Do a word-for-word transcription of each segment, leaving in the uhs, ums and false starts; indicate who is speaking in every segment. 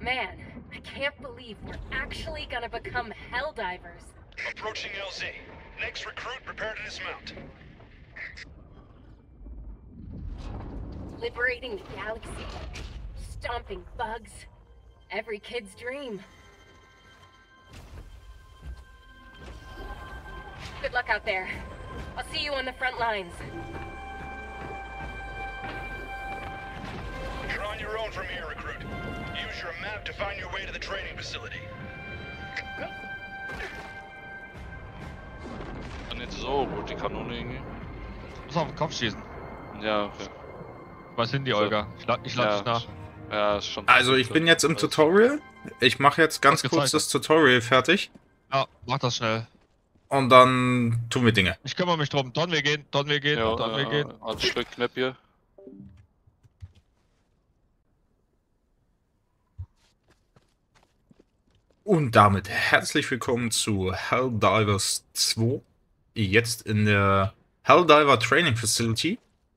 Speaker 1: Man, I can't believe we're actually gonna become Helldivers.
Speaker 2: Approaching L Z. Next recruit, prepare to dismount.
Speaker 1: Liberating the galaxy. Stomping bugs. Every kid's dream. Good luck out there. I'll see you on the front lines.
Speaker 2: You're on your own from here, recruit. Use your map to find your way to the training facility.
Speaker 3: Nicht so gut, die Kanone irgendwie.
Speaker 4: Muss auf den Kopf schießen.
Speaker 3: Ja, okay.
Speaker 4: Was sind die, Olga? Ich lade ich lad
Speaker 3: Ja.
Speaker 4: dich nach.
Speaker 3: Ja, ist schon.
Speaker 5: Also ich bin jetzt im Tutorial. Ich mache jetzt ganz
Speaker 4: Was
Speaker 5: kurz
Speaker 4: gezeigt
Speaker 5: das Tutorial fertig.
Speaker 4: Ja, mach das schnell.
Speaker 5: Und dann tun wir Dinge.
Speaker 4: Ich kümmere mich drum. Don, wir gehen, Don, wir gehen,
Speaker 3: Ja,
Speaker 4: Don, wir
Speaker 3: ja,
Speaker 4: gehen.
Speaker 3: ein Stück Knepp hier.
Speaker 5: Und damit herzlich willkommen zu Helldivers zwei. Jetzt in der Helldiver Training Facility.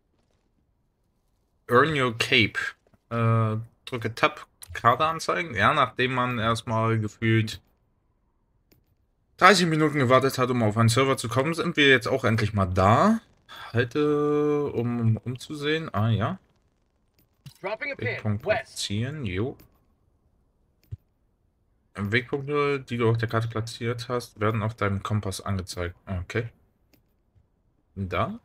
Speaker 5: Earn your Cape. Äh, drücke Tab, Karte anzeigen. Ja, nachdem man erstmal gefühlt dreißig Minuten gewartet hat, um auf einen Server zu kommen, sind wir jetzt auch endlich mal da. Halte, um umzusehen. Ah ja. Wegpunkt platzieren. Jo. Wegpunkte, die du auf der Karte platziert hast, werden auf deinem Kompass angezeigt. Okay. Da.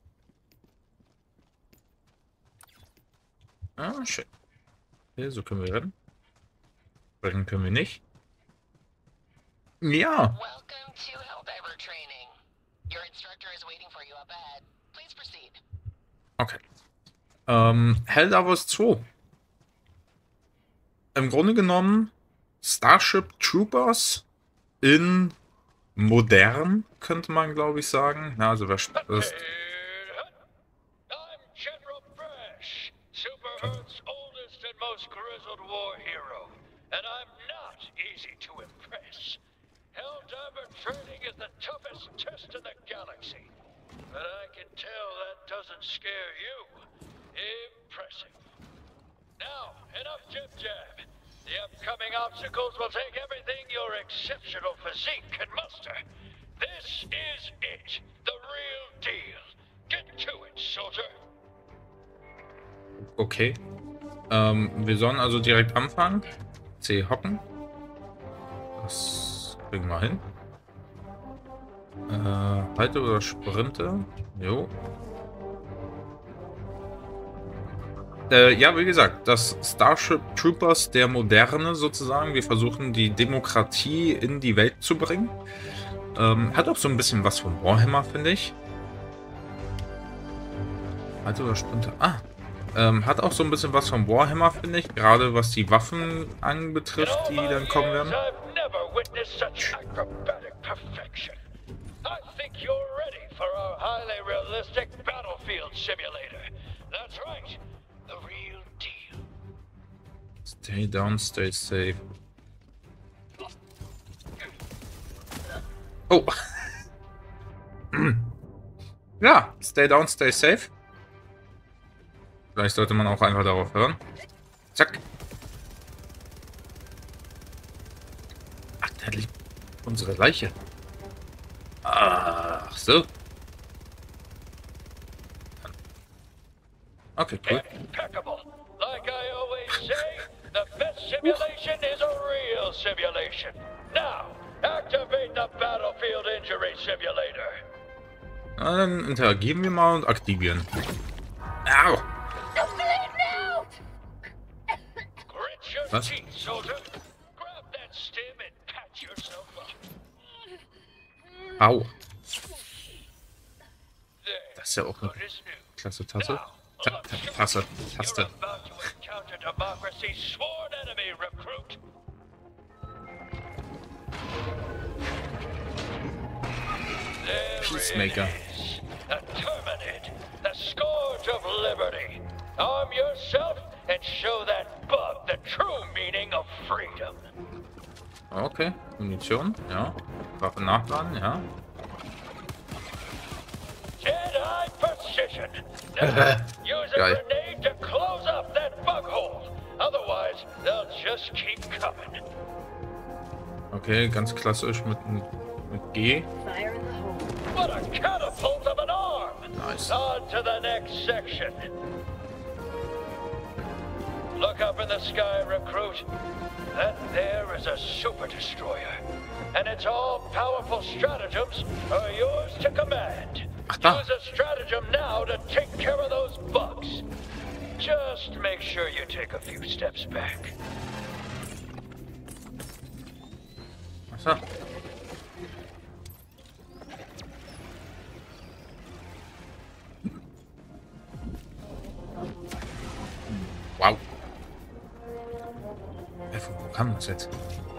Speaker 5: Ah, schön. Hier, so können wir rennen. Rennen können wir nicht. Ja.
Speaker 6: Welcome to Helldiver Training. Your instructor is waiting for you up ahead. Please proceed.
Speaker 5: Okay. Ähm, Helldivers zwei. Im Grunde genommen Starship Troopers in modern, könnte man glaube ich sagen. Ja, also wer ist
Speaker 7: I'm General Brash, Super Earth's oldest and most grizzled war hero, and I'm not easy to impress. Helldiver training is the toughest test in the galaxy, but I can tell that doesn't scare you. Impressive. Now, enough jib-jab. The upcoming obstacles will take everything your exceptional physique can muster. This is it, the real deal. Get to it, soldier.
Speaker 5: Okay. Ähm, wir sollen also direkt anfangen. C hocken. Das kriegen wir hin. Äh, halte oder sprinte. Jo. Äh, ja, wie gesagt, das Starship Troopers der Moderne sozusagen. Wir versuchen die Demokratie in die Welt zu bringen. Ähm, hat auch so ein bisschen was von Warhammer, finde ich. Halte oder sprinte. Ah. Ähm, hat auch so ein bisschen was von Warhammer, finde ich. Gerade was die Waffen anbetrifft, die dann kommen werden.
Speaker 7: I've never witnessed such acrobatic perfection. I think you're ready for our highly realistic battlefield simulator. That's right, the real deal.
Speaker 5: Stay down, stay safe. Oh. Ja, stay down, stay safe. Vielleicht sollte man auch einfach darauf hören. Zack. Ach, da liegt unsere Leiche. Ach so. Okay, cool.
Speaker 7: Impeccable. Like I always say, the best simulation is a real simulation. Now, activate the battlefield injury simulator.
Speaker 5: Na, dann interagieren wir mal und aktivieren. Au. Was? Au. Das ist ja auch eine klasse Tasse. Ta Ta Tasse. Taste. Peacemaker.
Speaker 7: The scourge of liberty. Arm yourself and show that bug the true meaning of freedom.
Speaker 5: Okay, Munition, ja. Waffe nachladen, ja.
Speaker 7: Jedi precision. Now, use a
Speaker 5: Geil.
Speaker 7: grenade to close up that bug hole. Otherwise, they'll just keep coming.
Speaker 5: Okay, ganz klassisch mit, mit G.
Speaker 1: Fire in the hole.
Speaker 7: What a catapult of an arm!
Speaker 5: Nice.
Speaker 7: On to the next section. Look up in the sky, recruit. That there is a super destroyer. And its all-powerful stratagems are yours to command.
Speaker 5: Ach da.
Speaker 7: Use a stratagem now to take care of those bugs. Just make sure you take a few steps back.
Speaker 5: Achso. Wow. Ja, wo kam das jetzt?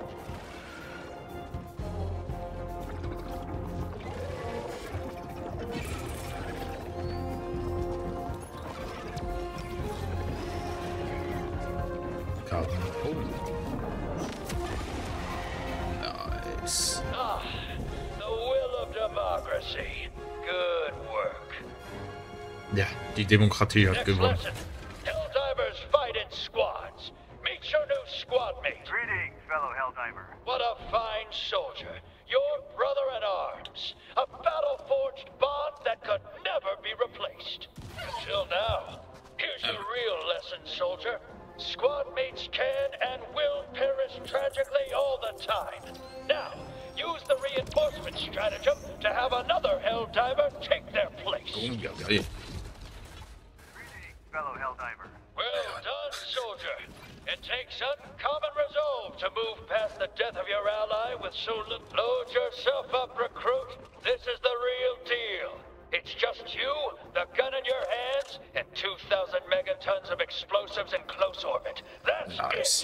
Speaker 5: Nice.
Speaker 7: Ah, the will of democracy. Good work.
Speaker 5: Ja, die Demokratie hat
Speaker 7: Next
Speaker 5: gewonnen.
Speaker 7: lesson. Helldivers fight in squads. Meet your new squad mate.
Speaker 8: Greetings, fellow Helldiver.
Speaker 7: What a fine soldier. Your brother in arms. A battle-forged bond that could never be replaced. Until now. Here's your real lesson, soldier. Squad mates can and will perish tragically all the time. Now, use the reinforcement stratagem to have another Helldiver take their place.
Speaker 5: Oh, ja, geil.
Speaker 8: Greetings, fellow Helldiver.
Speaker 7: Well done, soldier. It takes uncommon resolve to move past the death of your ally with so little. Load yourself up, recruit. This is the real deal. It's just you, the gun in your hands, and two thousand megatons of explosives in close orbit. That's
Speaker 5: Nice.
Speaker 7: it.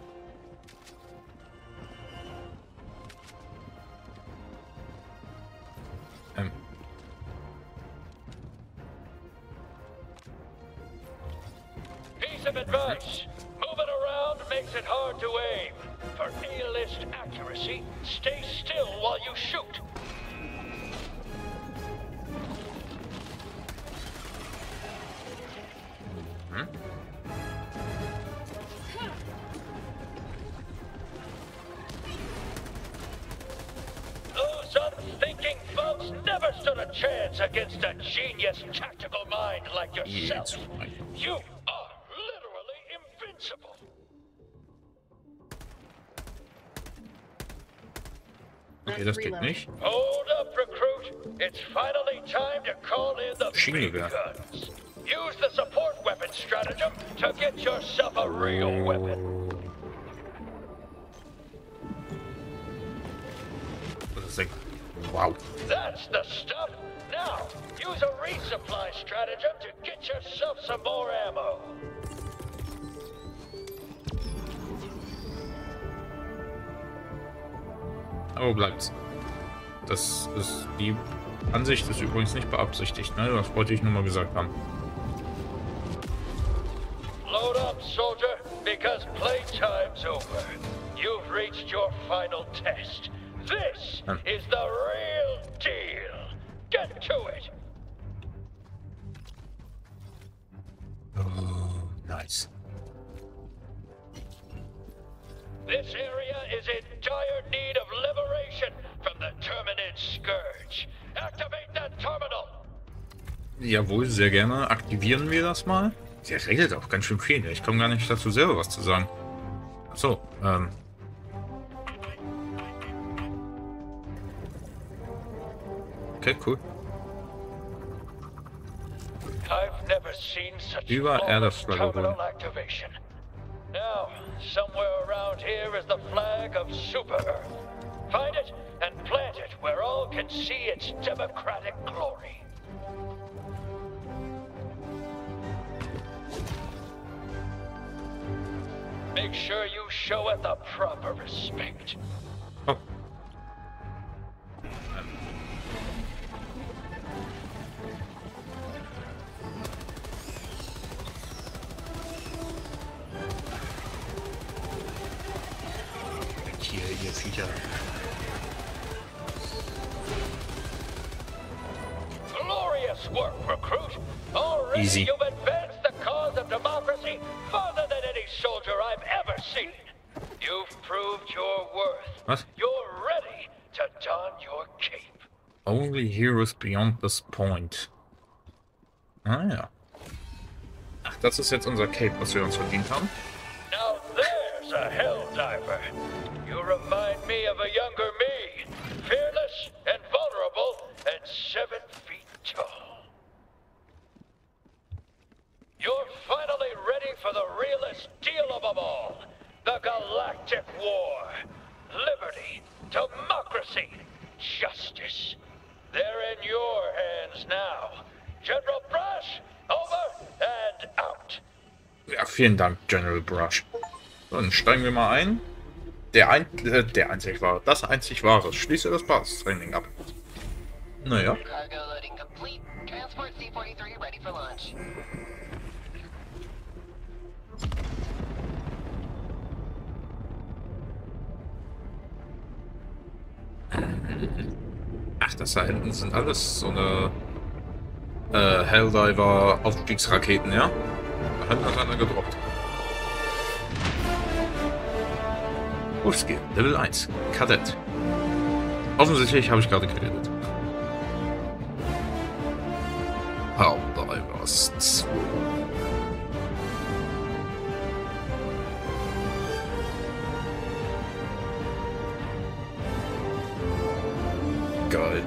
Speaker 5: Ähm.
Speaker 7: Piece of advice. Moving around makes it hard to aim. For A-list accuracy, stay still while you shoot.
Speaker 5: Hm?
Speaker 7: Those unthinking folks never stood a chance against a genius tactical mind like yourself.
Speaker 5: Jetzt.
Speaker 7: You are literally invincible.
Speaker 5: Okay, das geht nicht.
Speaker 7: Hold up, recruit. It's finally time to call in the big
Speaker 5: Maschinengewehr.
Speaker 7: guns. Use the support weapon stratagem to get yourself a real weapon.
Speaker 5: Das ist echt- Wow.
Speaker 7: That's the stuff. Now, use a resupply stratagem to get yourself some more ammo.
Speaker 5: Aber wo bleibt's? Das ist die Ansicht ist übrigens nicht beabsichtigt, ne? Das wollte ich nur mal gesagt haben.
Speaker 7: Load up, soldier, because playtime's over. You've reached your final test. This
Speaker 5: Hm.
Speaker 7: is the real deal. Get to it.
Speaker 5: Oh, nice.
Speaker 7: This area is in dire need of liberation from the Terminid Scourge. Activate that terminal.
Speaker 5: Jawohl, sehr gerne. Aktivieren wir das mal. Der redet auch ganz schön viel. Ich komme gar nicht dazu, selber was zu sagen. Achso, ähm. Okay, cool.
Speaker 7: I've never seen such
Speaker 5: Über
Speaker 7: flawless
Speaker 5: Erdeflagge
Speaker 7: terminal
Speaker 5: holen.
Speaker 7: activation. Now, somewhere around here is the flag of Super Earth. Find it and plant it where all can see its democratic glory. Make sure you show it the proper respect.
Speaker 5: Oh. Hier, ihr Viecher.
Speaker 7: Glorious work, recruit. Already
Speaker 5: Easy.
Speaker 7: you've advanced the cause of democracy farther than any soldier I've ever seen.
Speaker 5: Only heroes beyond this point. Ah ja. Ach, das ist jetzt unser Cape, was wir uns verdient haben.
Speaker 7: Now there's a Helldiver. You remind me of a younger me. Fearless and vulnerable and seven feet tall. You're finally ready for the realest deal of them all. The Galactic War. Liberty, democracy, justice. They're in your hands now. General Brush, over and out.
Speaker 5: Ja, vielen Dank, General Brush. So, dann steigen wir mal ein. Der, ein, äh, der einzig wahre, das einzig wahre. Schließe das Basistraining ab. Naja.
Speaker 6: Cargo loading complete. Transport C forty-three ready for launch.
Speaker 5: Ach, das da hinten sind alles so eine äh, Helldiver-Aufstiegsraketen, ja? Da hat noch einer gedroppt. Skill, Level eins. Kadett. Offensichtlich habe ich gerade geredet. Helldivers zwei. Geil.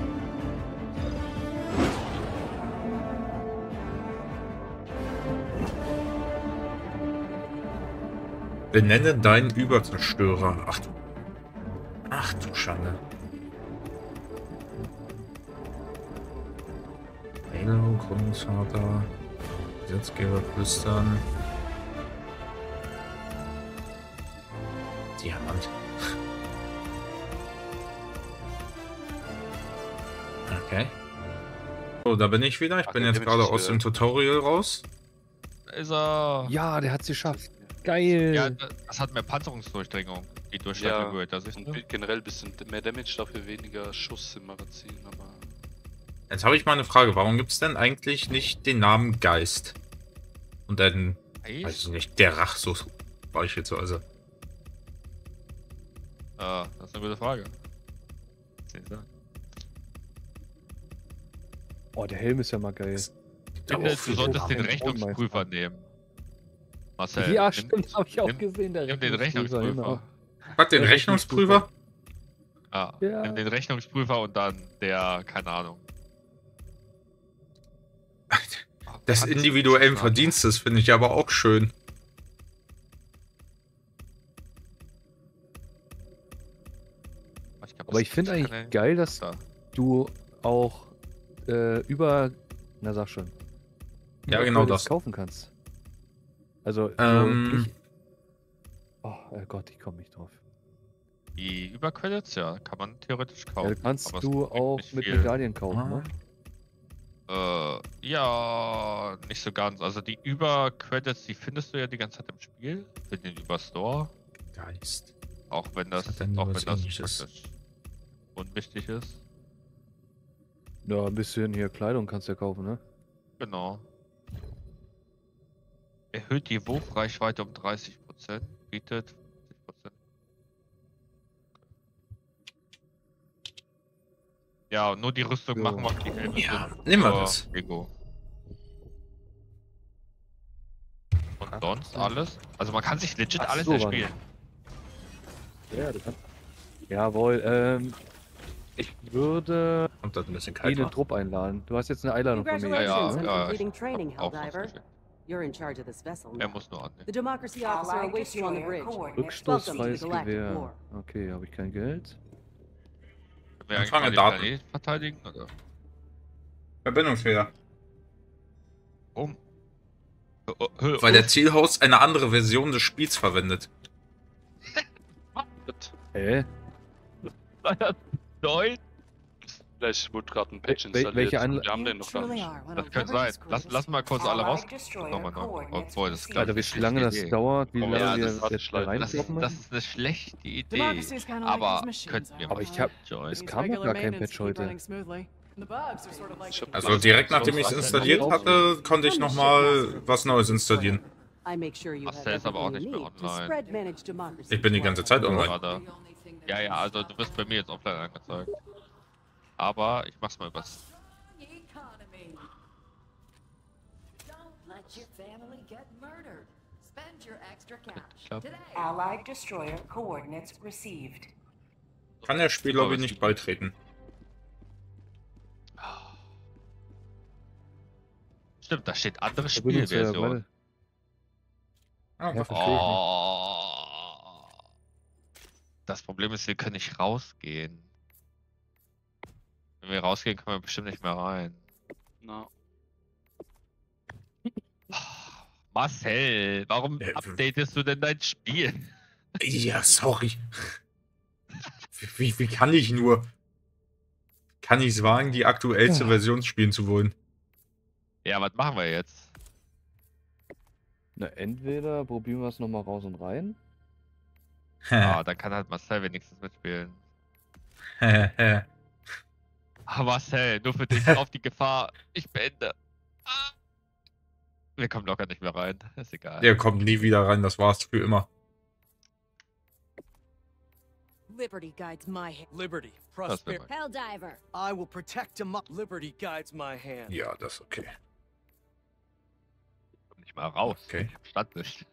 Speaker 5: Benenne deinen Überzerstörer. Ach du. Ach du Schande. Halo, Grundvater, Gesetzgeber flüstern. Diamant. Okay. So, da bin ich wieder. Ich
Speaker 3: Ach,
Speaker 5: bin
Speaker 3: der
Speaker 5: jetzt
Speaker 3: Damage
Speaker 5: gerade
Speaker 3: ist
Speaker 5: aus
Speaker 3: wieder-
Speaker 5: dem Tutorial raus.
Speaker 4: Da ist er.
Speaker 9: Ja, der hat's geschafft. Geil.
Speaker 4: Ja, das hat mehr Panzerungsdurchdringung. Die Durchschlag
Speaker 3: Ja,
Speaker 4: erhöht. Das ist
Speaker 3: und bi- generell ein bisschen mehr Damage, dafür weniger Schuss im Magazin, aber...
Speaker 5: Jetzt habe ich mal eine Frage. Warum gibt es denn eigentlich nicht den Namen Geist? Und dann, weiß ich nicht, der Rachsus beispielsweise.
Speaker 4: Ah, das ist eine gute Frage. Zehn Sagen.
Speaker 9: Oh, der Helm ist ja mal geil.
Speaker 4: Ich finde, du
Speaker 5: viel
Speaker 4: solltest den
Speaker 9: Programm.
Speaker 4: Rechnungsprüfer nehmen. Marcel,
Speaker 9: Ja,
Speaker 4: nimm-
Speaker 9: stimmt, habe ich auch
Speaker 4: nimm-
Speaker 9: gesehen. Der
Speaker 4: Nimm den
Speaker 9: Rechnungsprüfer,
Speaker 4: Rechnungsprüfer.
Speaker 5: Hat den
Speaker 9: Der
Speaker 5: Rechnungsprüfer?
Speaker 4: Ah,
Speaker 9: Ja.
Speaker 4: nimm den Rechnungsprüfer und dann der, keine Ahnung.
Speaker 5: Des individuellen Verdienstes finde ich aber auch schön.
Speaker 9: Aber ich finde eigentlich
Speaker 4: keine-
Speaker 9: geil, dass
Speaker 4: Da.
Speaker 9: du auch äh, über, na sag schon,
Speaker 5: Ja,
Speaker 9: über
Speaker 5: genau
Speaker 9: Credits
Speaker 5: das.
Speaker 9: kaufen kannst. Also,
Speaker 5: Ähm.
Speaker 9: so nicht, oh äh Gott, ich komme nicht drauf.
Speaker 4: Die Übercredits, ja, kann man theoretisch
Speaker 9: Ja,
Speaker 4: kaufen.
Speaker 9: kannst
Speaker 4: aber es
Speaker 9: du
Speaker 4: bringt
Speaker 9: auch
Speaker 4: nicht
Speaker 9: mit
Speaker 4: viel.
Speaker 9: Medaillen kaufen,
Speaker 5: Ah.
Speaker 9: ne?
Speaker 4: Äh, ja, nicht so ganz. Also die Übercredits, die findest du ja die ganze Zeit im Spiel. Für den Überstore.
Speaker 5: Geist.
Speaker 4: Auch wenn das,
Speaker 5: Was hat denn
Speaker 4: auch wenn
Speaker 5: was
Speaker 4: das
Speaker 5: Ähnliches?
Speaker 4: praktisch unwichtig ist.
Speaker 9: Ja, ein bisschen hier Kleidung kannst du ja kaufen, ne?
Speaker 4: Genau. Erhöht die Wurfreichweite um dreißig Prozent, bietet fünfzig Prozent. Ja, nur die Rüstung
Speaker 9: Jo.
Speaker 4: machen wir die Helme
Speaker 5: Ja,
Speaker 4: sind
Speaker 5: nehmen wir
Speaker 4: nur
Speaker 5: das.
Speaker 4: Ego. Und sonst alles? Also man kann sich legit
Speaker 9: Ach
Speaker 4: alles
Speaker 9: so,
Speaker 4: erspielen.
Speaker 9: Ja, du kannst. Jawohl, ähm. Ich würde
Speaker 5: Und das ein bisschen kalt
Speaker 9: jeden
Speaker 5: war.
Speaker 9: Trupp einladen. Du hast jetzt eine Einladung von mir.
Speaker 4: Ja, ja,
Speaker 10: Congratulations on
Speaker 4: ja,
Speaker 10: completing
Speaker 4: ich
Speaker 10: training,
Speaker 4: hab auch was
Speaker 10: Helldiver.
Speaker 4: geschickt.
Speaker 10: You're in charge of this vessel
Speaker 4: Er
Speaker 10: now.
Speaker 4: muss nur annehmen.
Speaker 10: The Democracy officer awaits you on the bridge.
Speaker 9: Rückstoßfreies
Speaker 10: Welcome to the Galactic
Speaker 9: Gewehr.
Speaker 10: War.
Speaker 9: Okay, habe ich kein Geld.
Speaker 4: Können wir eigentlich
Speaker 5: Empfange
Speaker 4: mal den
Speaker 5: Daten.
Speaker 4: Planet verteidigen? Oder?
Speaker 5: Verbindungsfehler.
Speaker 4: Warum? Oh, hör
Speaker 5: Weil der
Speaker 4: auf.
Speaker 5: Zielhost eine andere Version des Spiels verwendet.
Speaker 9: Hä?
Speaker 4: Neun?
Speaker 3: Vielleicht wurde gerade ein Patch
Speaker 9: Wel-
Speaker 3: installiert.
Speaker 9: welche
Speaker 3: und
Speaker 9: Anla-
Speaker 3: wir haben den noch gar nicht.
Speaker 4: Das könnte sein. Lass, lass mal kurz alle raus. Nochmal neu. Obwohl, das ist
Speaker 9: Alter, wie lange das
Speaker 4: Idee.
Speaker 9: dauert, wie
Speaker 4: Oh,
Speaker 9: lange
Speaker 4: ja,
Speaker 9: wir
Speaker 3: das war
Speaker 9: jetzt
Speaker 3: schlecht.
Speaker 9: da
Speaker 4: Das,
Speaker 9: reinkloppen
Speaker 4: das
Speaker 9: müssen?
Speaker 4: ist eine schlechte Idee.
Speaker 11: Democracy's kinda like
Speaker 4: Aber
Speaker 11: these machines,
Speaker 4: könnten wir
Speaker 11: I
Speaker 9: Aber
Speaker 4: mal
Speaker 9: ich hab-
Speaker 4: joinen.
Speaker 9: es kam noch gar kein Patch heute.
Speaker 5: Also direkt nachdem ich es installiert hatte, konnte ich nochmal was Neues installieren.
Speaker 10: I make sure you
Speaker 4: Marcel
Speaker 10: have
Speaker 4: ist aber auch
Speaker 10: everything you
Speaker 4: nicht mehr
Speaker 10: need to
Speaker 4: online.
Speaker 10: spread managed democracy.
Speaker 5: Ich bin die ganze Zeit online.
Speaker 4: Gerade. Ja, ja, also du wirst bei mir jetzt offline angezeigt. aber ich mach's mal übers.
Speaker 11: Economy. Don't let your family get murdered. Spend your extra cash
Speaker 4: Klappt.
Speaker 11: today.
Speaker 12: Allied Destroyer coordinates received.
Speaker 5: Kann der Spiellobby nicht beitreten.
Speaker 4: Stimmt, da steht andere
Speaker 9: Da benutzt er,
Speaker 4: Spielversion.
Speaker 9: warte.
Speaker 5: Ah,
Speaker 9: Ja, verstehe ich nicht.
Speaker 4: Oh. Das Problem ist, wir können nicht rausgehen. Wenn wir rausgehen, können wir bestimmt nicht mehr rein.
Speaker 3: Na,
Speaker 4: Marcel, warum
Speaker 5: Äh,
Speaker 4: updatest du denn dein Spiel?
Speaker 5: Ja, sorry. Wie, wie kann ich nur? Kann ich es wagen, die aktuellste
Speaker 9: Ja.
Speaker 5: Version spielen zu wollen?
Speaker 4: Ja, was machen wir jetzt?
Speaker 9: Na, entweder probieren wir es nochmal raus und rein.
Speaker 4: Ah, dann kann halt Marcel wenigstens mitspielen. Ah, Marcel, nur für dich auf die Gefahr. Ich beende. Ah. Wir kommen locker nicht mehr rein. Ist egal.
Speaker 5: Der kommt nie wieder rein, das war's für immer.
Speaker 10: Liberty guides my hand.
Speaker 13: Liberty,
Speaker 4: Das wär
Speaker 13: prosperity.
Speaker 4: mal-
Speaker 1: Helldiver.
Speaker 13: I will protect them. Liberty guides my hand.
Speaker 5: Ja, das ist okay.
Speaker 4: Komm nicht mal raus.
Speaker 5: Okay.
Speaker 4: Ich hab Standlicht.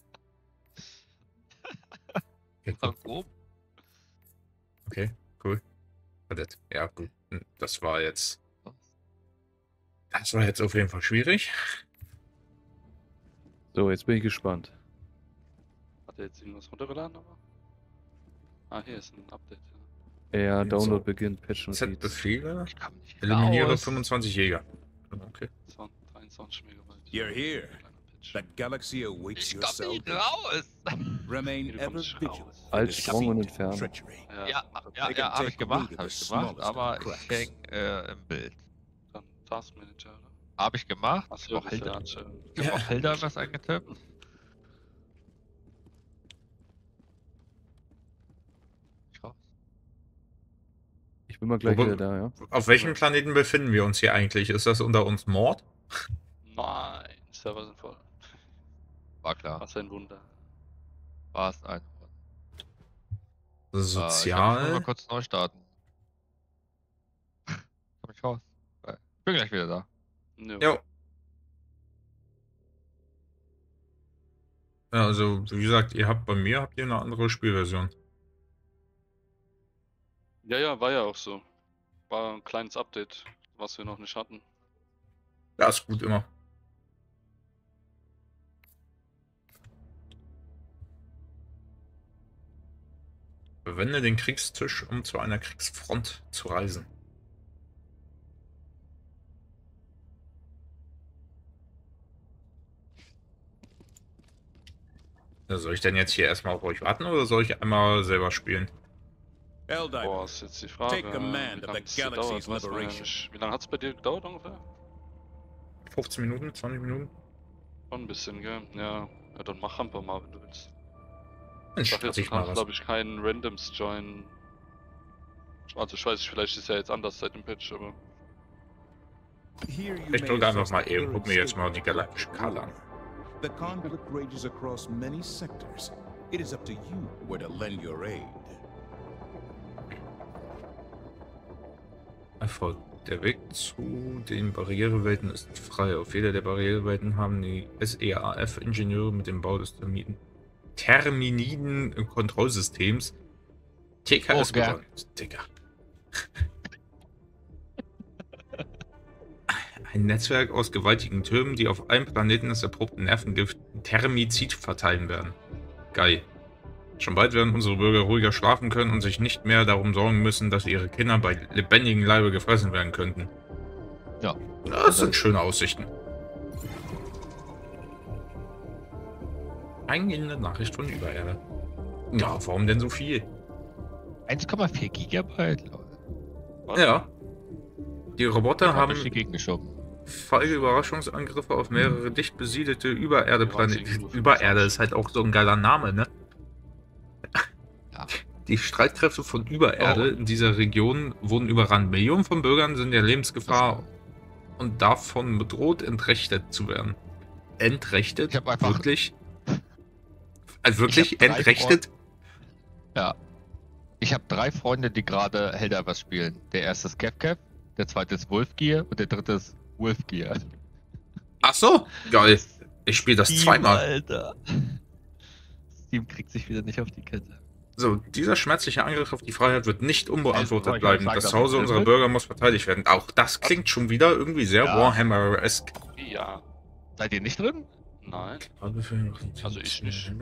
Speaker 5: Okay,
Speaker 4: Nach
Speaker 5: cool.
Speaker 4: oben.
Speaker 5: Okay, cool. Verdammt. Ja, gut. Hm, Das war jetzt. Das war jetzt auf jeden Fall schwierig.
Speaker 9: So, jetzt bin ich gespannt.
Speaker 3: hat er jetzt irgendwas runtergeladen, aber? Ah, hier ist ein Update.
Speaker 9: Ja, Download
Speaker 5: So.
Speaker 9: beginnt, Patch und Feeds.
Speaker 5: Z-Befehle.
Speaker 4: Ich komm nicht
Speaker 5: Eliminiere
Speaker 4: raus.
Speaker 5: fünfundzwanzig Jäger. Okay.
Speaker 3: dreiundzwanzig Megabyte.
Speaker 14: You're here.
Speaker 3: Kleiner Patch.
Speaker 14: That galaxy awaits
Speaker 4: Ich
Speaker 14: your
Speaker 4: komm nicht
Speaker 14: salvation.
Speaker 4: raus.
Speaker 14: Remain
Speaker 3: Du
Speaker 14: ever
Speaker 3: kommst
Speaker 14: vigilant.
Speaker 3: raus.
Speaker 9: Alt,
Speaker 14: against
Speaker 9: Sprung und
Speaker 14: deceit,
Speaker 9: entfernen.
Speaker 14: treachery.
Speaker 3: Ja,
Speaker 4: Ja, ja,
Speaker 14: They
Speaker 4: ja,
Speaker 14: can
Speaker 4: hab ich
Speaker 14: take a
Speaker 4: gemacht,
Speaker 14: look
Speaker 4: hab
Speaker 14: at
Speaker 4: ich
Speaker 14: the
Speaker 4: gemacht,
Speaker 14: smallest
Speaker 4: aber
Speaker 14: of
Speaker 4: ich
Speaker 14: cracks.
Speaker 4: häng äh, im Bild.
Speaker 3: dann Taskmanager, oder?
Speaker 4: Hab ich gemacht.
Speaker 3: Achso,
Speaker 4: Ich hab auch
Speaker 3: das ist
Speaker 4: Hilda,
Speaker 3: ja anscheinend.
Speaker 4: ich hab auch Hilda was eingetippt. Ich raus.
Speaker 9: Ich bin mal gleich
Speaker 5: Wo-
Speaker 9: wieder da, ja.
Speaker 5: Auf welchem Planeten befinden wir uns hier eigentlich? Ist das unter uns Mord?
Speaker 3: Nein, Server sind voll.
Speaker 4: War klar.
Speaker 3: Was ein Wunder.
Speaker 4: War es ein. Äh, ich glaub, ich muss
Speaker 5: Sozial.
Speaker 4: mal kurz neu starten. Komm ich raus. Äh, Ich bin gleich wieder da.
Speaker 3: Jo.
Speaker 5: Jo. Ja, also, wie gesagt, ihr habt bei mir habt ihr eine andere Spielversion.
Speaker 3: Ja, ja, war ja auch so. War ein kleines Update, was wir noch nicht hatten.
Speaker 5: Ja, ist gut immer. Verwende den Kriegstisch, um zu einer Kriegsfront zu reisen. Ja, soll ich denn jetzt hier erstmal auf euch warten oder soll ich einmal selber spielen?
Speaker 14: Helldiver,
Speaker 3: Boah, ist jetzt die Frage.
Speaker 14: Take command
Speaker 3: wie
Speaker 14: of
Speaker 3: lange
Speaker 14: the
Speaker 3: es gedauert,
Speaker 14: galaxy's
Speaker 3: weiß man ja
Speaker 14: liberation.
Speaker 3: nicht. Wie lange hat es bei dir gedauert ungefähr?
Speaker 5: fünfzehn Minuten, zwanzig Minuten?
Speaker 3: Schon ein bisschen, gell? Ja. Ja, dann mach einfach mal, wenn du willst.
Speaker 5: Dann
Speaker 3: Ich sag jetzt,
Speaker 5: starte
Speaker 3: du
Speaker 5: ich mal
Speaker 3: kannst,
Speaker 5: was.
Speaker 3: glaube ich, keinen Randoms join. Also ich weiß nicht, vielleicht ist ja jetzt anders seit dem Patch, aber...
Speaker 14: Here you
Speaker 5: Ich
Speaker 14: may
Speaker 5: drücke einfach
Speaker 14: assess
Speaker 5: mal
Speaker 14: the
Speaker 5: E und
Speaker 14: current
Speaker 5: guck mir jetzt
Speaker 14: state
Speaker 5: mal
Speaker 14: of
Speaker 5: die
Speaker 14: the
Speaker 5: galaktische
Speaker 14: Galactic
Speaker 5: Karte an.
Speaker 14: The conflict rages across many sectors. It is up to you where to lend your aid.
Speaker 5: Erfolg. Der Weg zu den Barrierewelten ist frei. Auf jeder der Barrierewelten haben die S E A F-Ingenieure mit dem Bau des Termiten Terminiden Kontrollsystems T K S
Speaker 4: Oh, ja.
Speaker 5: begonnen. Digga. Ein Netzwerk aus gewaltigen Türmen, die auf einem Planeten das erprobte Nervengift Termizid verteilen werden. Geil. Schon bald werden unsere Bürger ruhiger schlafen können und sich nicht mehr darum sorgen müssen, dass ihre Kinder bei lebendigem Leibe gefressen werden könnten.
Speaker 4: Ja.
Speaker 5: Das sind schöne Aussichten. Eingehende Nachricht von Übererde. Ja, warum denn so viel?
Speaker 4: eins Komma vier Gigabyte.
Speaker 3: Was?
Speaker 5: Ja. Die Roboter
Speaker 4: Haben
Speaker 5: haben
Speaker 4: durch die Gegend geschoben.
Speaker 5: feige Überraschungsangriffe auf mehrere dicht besiedelte Übererde-Planeten.
Speaker 3: Wir waren sie
Speaker 5: Übererde ist halt auch so ein geiler Name, ne?
Speaker 4: Ja.
Speaker 5: Die Streitkräfte von Übererde
Speaker 4: Oh.
Speaker 5: in dieser Region wurden überrannt. Millionen von Bürgern sind der Lebensgefahr und davon bedroht, entrechtet zu werden. Entrechtet?
Speaker 4: Ich hab einfach-
Speaker 5: Wirklich? Also wirklich
Speaker 4: Ich hab drei
Speaker 5: entrechtet?
Speaker 4: Ja. Ich habe drei Freunde, die gerade Helldivers spielen. Der erste ist CapCap, der zweite ist Wolfgear und der dritte ist Wolfgear.
Speaker 5: Ach so, geil. Ich spiele das
Speaker 4: Steam,
Speaker 5: zweimal.
Speaker 4: Alter. Steam kriegt sich wieder nicht auf die Kette.
Speaker 5: So, dieser schmerzliche Angriff auf die Freiheit wird nicht unbeantwortet
Speaker 4: Also,
Speaker 5: bleiben.
Speaker 4: sagen,
Speaker 5: Das
Speaker 4: dass
Speaker 5: Zuhause
Speaker 4: es
Speaker 5: unserer
Speaker 4: wird?
Speaker 5: Bürger muss verteidigt werden. Auch das klingt schon wieder irgendwie sehr
Speaker 4: Ja.
Speaker 5: Warhammer-esque.
Speaker 3: Ja.
Speaker 4: Seid ihr nicht drin?
Speaker 3: Nein.
Speaker 5: Also
Speaker 3: ich nicht.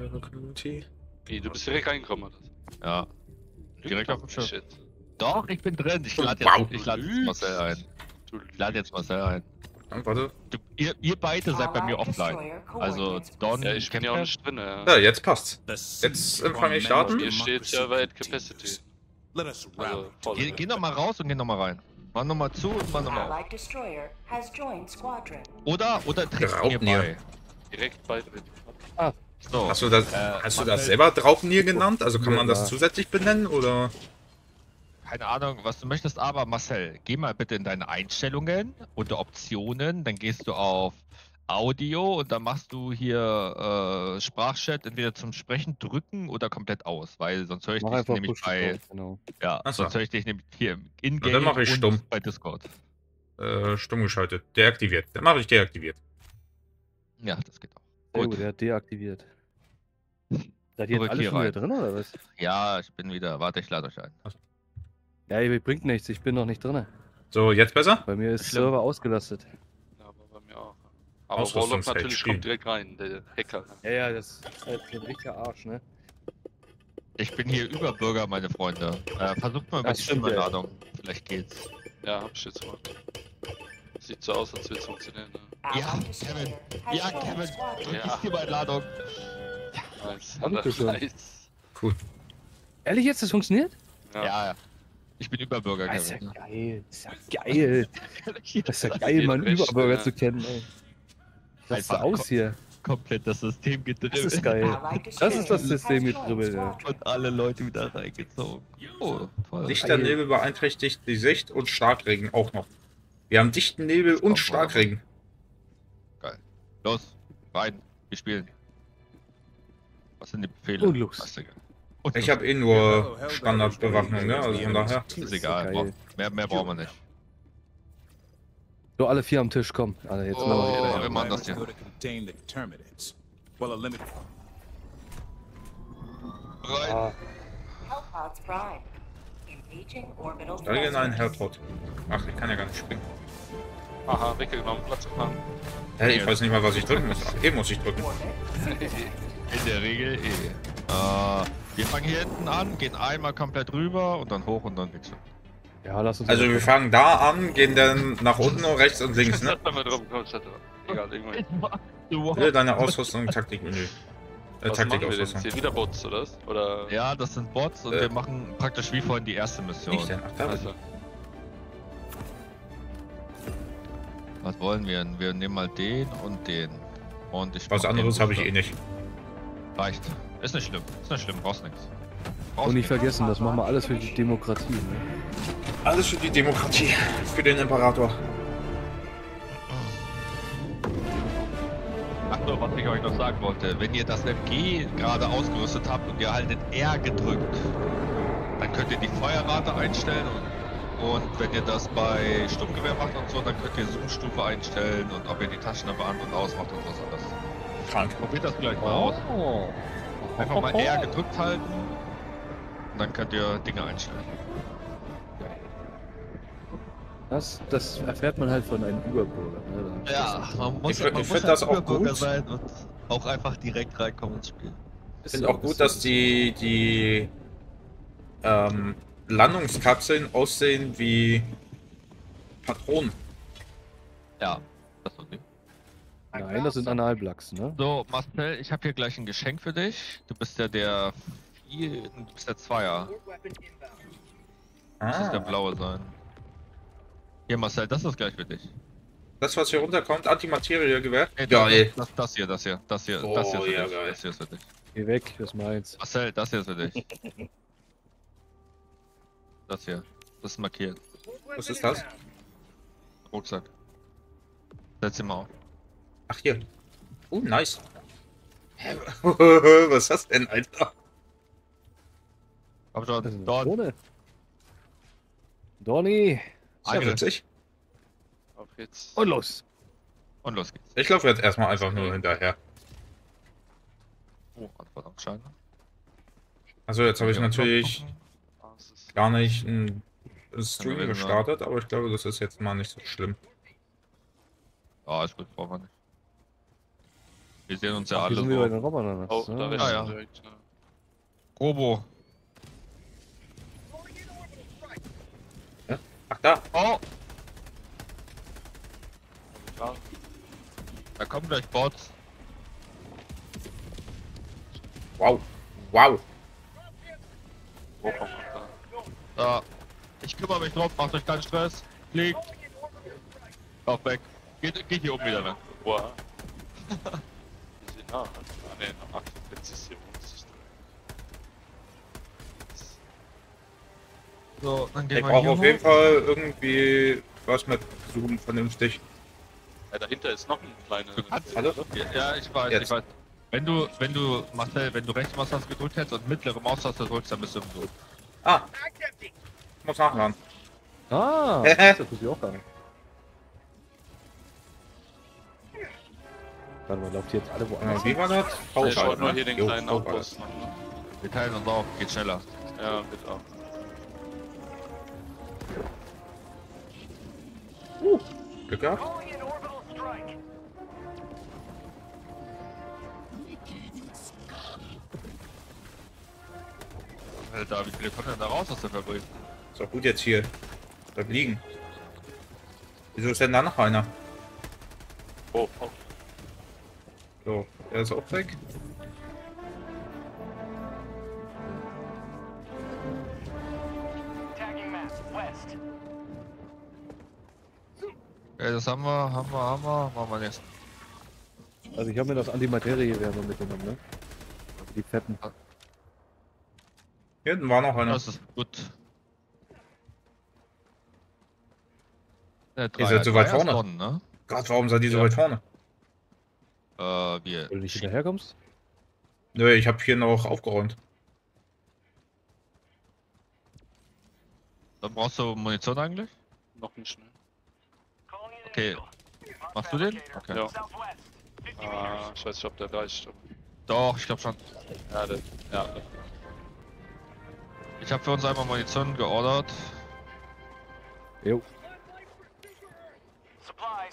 Speaker 3: Wie, du bist direkt reingekommen, oder?
Speaker 4: Ja. Direkt auf dem Schiff.
Speaker 3: Shit.
Speaker 4: Doch, ich bin drin. Ich lade
Speaker 5: Wow.
Speaker 4: jetzt, ich lade jetzt Marcel ein. Ich lade jetzt Marcel ein.
Speaker 5: Ja, warte.
Speaker 4: Du, ihr, ihr beide seid bei mir offline. Also Don,
Speaker 3: Ja, ich bin ja auch nicht drin, ja.
Speaker 5: Ja, jetzt passt's.
Speaker 14: The
Speaker 5: Jetzt
Speaker 14: seed
Speaker 5: empfange ich
Speaker 14: from
Speaker 5: Daten.
Speaker 3: Hier steht Server at Capacity.
Speaker 14: Let us
Speaker 3: Also,
Speaker 14: rally.
Speaker 3: voll.
Speaker 4: Geh, geh noch mal raus und geh noch mal rein. Mach noch mal zu und mach noch mal auf.
Speaker 12: Allied destroyer has joined squadron.
Speaker 4: Oder, oder trittst mir
Speaker 5: Raubnier.
Speaker 4: bei.
Speaker 3: Direkt bei drin.
Speaker 4: So.
Speaker 5: Hast du das,
Speaker 4: Äh,
Speaker 5: hast du
Speaker 4: Marcel-
Speaker 5: das selber Draupnir genannt? Also kann man
Speaker 9: Ja.
Speaker 5: das zusätzlich benennen oder?
Speaker 4: Keine Ahnung, was du möchtest, aber Marcel, geh mal bitte in deine Einstellungen unter Optionen, dann gehst du auf Audio und dann machst du hier äh, Sprachchat entweder zum Sprechen drücken oder komplett aus, weil sonst höre ich
Speaker 9: Mach
Speaker 4: dich
Speaker 9: einfach
Speaker 4: nämlich
Speaker 9: Push
Speaker 4: bei,
Speaker 9: drauf, genau.
Speaker 4: ja,
Speaker 5: Ach so.
Speaker 4: sonst höre ich dich nämlich hier in
Speaker 5: Na, dann
Speaker 4: Game
Speaker 5: mach ich
Speaker 4: und
Speaker 5: stumm.
Speaker 4: bei Discord.
Speaker 5: Äh, stumm geschaltet. Deaktiviert. Dann mache ich deaktiviert.
Speaker 4: Ja, das geht auch.
Speaker 9: Sehr
Speaker 4: Gut.
Speaker 9: gut, er hat deaktiviert. Seid ihr
Speaker 4: Zurück
Speaker 9: jetzt alle
Speaker 4: hier
Speaker 9: schon wieder
Speaker 4: rein.
Speaker 9: drin oder was?
Speaker 4: Ja, ich bin wieder, warte, ich lade euch ein.
Speaker 9: Ja, ihr bringt nichts, ich bin noch nicht drin.
Speaker 5: So, jetzt besser?
Speaker 9: Bei mir ist
Speaker 4: Schlimm.
Speaker 9: Server ausgelastet.
Speaker 3: Ja, aber bei mir auch. Aber Warlock
Speaker 5: Ausrüstungsfeld
Speaker 3: natürlich
Speaker 5: spielen.
Speaker 3: kommt direkt rein, der Hacker.
Speaker 9: Ja, ja, das ist halt so ein richtiger Arsch, ne?
Speaker 4: Ich bin hier Überbürger, meine Freunde. Äh, versucht mal über
Speaker 9: Das
Speaker 4: die
Speaker 9: stimmt, ja.
Speaker 4: Stimmeinladung. Vielleicht geht's.
Speaker 3: Ja, hab ich jetzt mal. Sieht so aus, als würde es funktionieren. Ne?
Speaker 4: Ja,
Speaker 12: Allied destroyer
Speaker 4: Kevin.
Speaker 12: has
Speaker 4: Ja,
Speaker 12: joined
Speaker 4: Kevin.
Speaker 12: squadron.
Speaker 3: Ja.
Speaker 4: Ja. Die Einladung.
Speaker 3: Nice.
Speaker 9: Dankeschön.
Speaker 3: Nice.
Speaker 5: Cool.
Speaker 9: Ehrlich jetzt, das funktioniert?
Speaker 3: Ja.
Speaker 4: Ja, ja. Ich bin Überbürger,
Speaker 9: Das ist ja
Speaker 4: Kevin.
Speaker 9: geil. Das ist ja geil. Das ist ja geil,
Speaker 3: geht
Speaker 9: mal einen
Speaker 3: recht,
Speaker 9: Überbürger
Speaker 3: ne?
Speaker 9: zu kennen, ey. Was ist da
Speaker 4: Einfach
Speaker 9: aus hier?
Speaker 4: Komplett das System gedribbelt.
Speaker 9: Das ist geil. Das ist das System mit Dribbel, ja.
Speaker 4: Und alle Leute wieder reingezogen. Oh, toll.
Speaker 5: Dichter Nebel beeinträchtigt die Sicht und Starkregen auch noch. Wir haben dichten Nebel und Starkregen.
Speaker 4: Geil. Los, rein. Wir spielen. Was sind die Befehle?
Speaker 9: Und los.
Speaker 4: Weißt du, geil. Und
Speaker 5: Ich
Speaker 4: los.
Speaker 5: habe eh nur Standardbewaffnung, ne? Also von daher.
Speaker 4: Ist egal.
Speaker 9: Geil.
Speaker 4: Bra- Mehr, mehr brauchen wir nicht.
Speaker 9: So, alle vier am Tisch, komm. Alle, jetzt
Speaker 4: Oh.
Speaker 9: machen wir
Speaker 4: wir
Speaker 9: hier.
Speaker 4: machen das hier.
Speaker 14: Go to contain the Terminids. Well, a limit.
Speaker 4: Rein.
Speaker 9: Ah,
Speaker 12: Hellpods prime. Engaging orbital
Speaker 5: Allgemein
Speaker 12: thrusters.
Speaker 5: Hellpot. Ach, ich kann ja gar nicht springen.
Speaker 3: Aha, weggenommen, Platz gefahren.
Speaker 5: Hey, ich weiß nicht mal, was ich drücken muss. Ach, E muss ich drücken.
Speaker 4: In der Regel eh. Äh, wir fangen hier hinten an, gehen einmal komplett rüber und dann hoch und dann wechseln.
Speaker 9: ja, lass uns.
Speaker 5: Also wir fangen da an, gehen dann nach unten, rechts und links, ne?
Speaker 3: Hat mal drum, komm, statt Egal, irgendwann.
Speaker 5: Wähle deine Ausrüstung, Taktikmenü. Äh,
Speaker 3: Was machen wir denn jetzt
Speaker 5: Taktikausrüstung.
Speaker 3: hier? Wieder Bots, oder? was? Oder?
Speaker 4: Ja, das sind Bots und
Speaker 5: Äh.
Speaker 4: wir machen praktisch wie vorhin die erste Mission.
Speaker 5: Nicht denn? Ach, da
Speaker 3: Also,
Speaker 4: Was wollen wir? Wir nehmen mal den und den. Und ich
Speaker 5: Was
Speaker 4: mach
Speaker 5: anderes
Speaker 4: den
Speaker 5: habe ich
Speaker 4: Booster.
Speaker 5: eh nicht.
Speaker 4: Reicht. Ist nicht schlimm. Ist nicht schlimm. Brauchst nichts. Brauchst
Speaker 9: Und nicht
Speaker 4: nichts.
Speaker 9: vergessen, das machen wir alles für die Demokratie. Ne?
Speaker 5: Alles für die Demokratie. Für den Imperator.
Speaker 4: Ach so, was ich euch noch sagen wollte. Wenn ihr das M G gerade ausgerüstet habt und ihr haltet R gedrückt, dann könnt ihr die Feuerrate einstellen und, und wenn ihr das bei Sturmgewehr macht und so, dann könnt ihr Zoomstufe einstellen und ob ihr die Taschenlampe an und ausmacht und was anderes.
Speaker 5: Krank.
Speaker 4: Probiert das gleich mal aus.
Speaker 9: Oh.
Speaker 4: Einfach mal R gedrückt halten und dann könnt ihr Dinge einstellen.
Speaker 9: Das, das erfährt man halt von einem Überbürger. Ne? Da-
Speaker 4: Ja, man muss,
Speaker 5: Ich find-
Speaker 4: man
Speaker 5: ich
Speaker 4: muss
Speaker 5: find das
Speaker 4: ein
Speaker 5: auch
Speaker 4: Überbürger
Speaker 5: gut.
Speaker 4: sein und auch einfach direkt reinkommen und spielen.
Speaker 5: Ich finde auch gut, dass die, die ähm, Landungskapseln aussehen wie Patronen.
Speaker 4: Ja, das ist nicht.
Speaker 9: Nein, das sind Analblacks, ne?
Speaker 4: So, Marcel, ich habe hier gleich ein Geschenk für dich. Du bist ja der vier, du bist der Zweier. Das ist der
Speaker 5: Ah,
Speaker 4: blaue sein. Hier, Marcel, das ist gleich für dich.
Speaker 5: das, was hier runterkommt, Antimaterie-Gewehr.
Speaker 4: Ey,
Speaker 5: Geil.
Speaker 4: Das, das hier, das hier, das hier,
Speaker 5: Oh,
Speaker 4: das hier ist für
Speaker 5: ja,
Speaker 4: dich.
Speaker 5: geil.
Speaker 4: Das hier ist für dich.
Speaker 9: Geh weg, das ist meins.
Speaker 4: Marcel, das hier ist für dich. Das hier. Das ist markiert.
Speaker 5: Was ist das?
Speaker 4: Rucksack. Setz ihn mal auf.
Speaker 5: Ach, hier. Oh, nice. Hä? Was ist das denn, Alter?
Speaker 4: Komm
Speaker 9: Das ist
Speaker 4: schon,
Speaker 9: eine
Speaker 4: dort.
Speaker 9: Drohne. Donny.
Speaker 5: Sehr witzig.
Speaker 3: Auf jetzt.
Speaker 9: Und los.
Speaker 4: Und los geht's.
Speaker 5: Ich laufe jetzt erstmal einfach nur hinterher.
Speaker 4: Oh, Anforderungsschein.
Speaker 5: Also jetzt habe ich
Speaker 4: Ja,
Speaker 5: natürlich
Speaker 3: Ah, es ist-
Speaker 5: gar nicht einen
Speaker 4: Können
Speaker 5: Stream
Speaker 4: wir
Speaker 5: gestartet, aber ich glaube, das ist jetzt mal nicht so schlimm.
Speaker 4: Ja, ist gut, brauchen wir nicht. Wir sehen uns ja
Speaker 9: Ach,
Speaker 4: alle
Speaker 9: hier sind wir bei
Speaker 4: so.
Speaker 9: den Robotern.
Speaker 3: Oh,
Speaker 9: So.
Speaker 3: da rechts
Speaker 4: Ah, ja.
Speaker 3: direkt. Ja.
Speaker 4: Robo.
Speaker 5: Ach da!
Speaker 4: Oh,
Speaker 3: Klar.
Speaker 4: da kommen gleich Bots.
Speaker 5: Wow! Wow!
Speaker 3: Oh, oh, da.
Speaker 4: Da. Ich kümmere mich drauf, macht euch keinen Stress. Fliegt. Auf weg. Geht, geht hier oben wieder lang.
Speaker 3: Wow. Wir sind nah. Ah, ne, noch achtundvierzig Sekundsystem.
Speaker 4: So, dann gehen
Speaker 5: Ich
Speaker 4: wir
Speaker 5: brauche
Speaker 4: hier
Speaker 5: auf jeden
Speaker 4: hoch.
Speaker 5: Fall irgendwie was mit Zoom vernünftig.
Speaker 3: Ja, dahinter ist noch ein kleiner.
Speaker 4: Du kannst-
Speaker 5: Hallo?
Speaker 4: Ja, ja, ich weiß,
Speaker 5: Jetzt.
Speaker 4: ich weiß. Wenn du, wenn du, Marcel, wenn du rechts Maustaste gedrückt hättest und mittlere Maustaste drückst, dann bist du im Blut.
Speaker 5: Ah! Muss nachladen.
Speaker 9: Ah, das tut sie auch gar nicht. Warte mal, lauft ihr jetzt alle woanders?
Speaker 5: Äh, wie war das?
Speaker 3: Ich
Speaker 5: V-Schalten,
Speaker 3: schaue nur
Speaker 5: ne?
Speaker 3: hier den
Speaker 5: Jo,
Speaker 3: kleinen
Speaker 5: V-Schalten.
Speaker 3: Outpost noch. Ne?
Speaker 4: Wir teilen uns auf, geht schneller.
Speaker 3: Ja, wird auch.
Speaker 5: Uh, Glück gehabt.
Speaker 8: Calling in orbital strike.
Speaker 4: Alter, wie viele kommen denn da raus aus der Fabrik?
Speaker 5: Ist doch gut jetzt hier. Da liegen. Wieso ist denn da noch einer?
Speaker 3: Oh, oh.
Speaker 5: So, der ist auch weg.
Speaker 8: Tagging map. West.
Speaker 4: Ja, das haben wir, haben wir, haben wir, machen wir nächsten.
Speaker 9: Also ich habe mir das Antimaterie-Wärme mitgenommen, ne? Die fetten.
Speaker 5: Hier hinten war noch einer.
Speaker 4: Das ist gut. Äh,
Speaker 5: Ihr seid so weit vorne.
Speaker 4: Tonnen, ne?
Speaker 5: Gott, warum seid ihr so
Speaker 4: Ja.
Speaker 5: weit vorne?
Speaker 4: Äh, wir.
Speaker 9: Weil du nicht hinterherkommst?
Speaker 5: Nö, ich habe hier noch aufgeräumt.
Speaker 4: Dann brauchst du Munition eigentlich?
Speaker 3: Noch nicht schnell.
Speaker 8: Calling in
Speaker 4: Okay.
Speaker 8: initial.
Speaker 4: Machst du den? Okay.
Speaker 3: Ja.
Speaker 8: Southwest. fifty
Speaker 3: Ah,
Speaker 8: meters.
Speaker 3: ich weiß nicht, ob der reicht. Aber...
Speaker 4: Doch, ich glaube schon.
Speaker 3: Ja, der, ja, der.
Speaker 4: Ich habe für uns einmal Munition geordert.
Speaker 9: Jo.
Speaker 8: Supplies.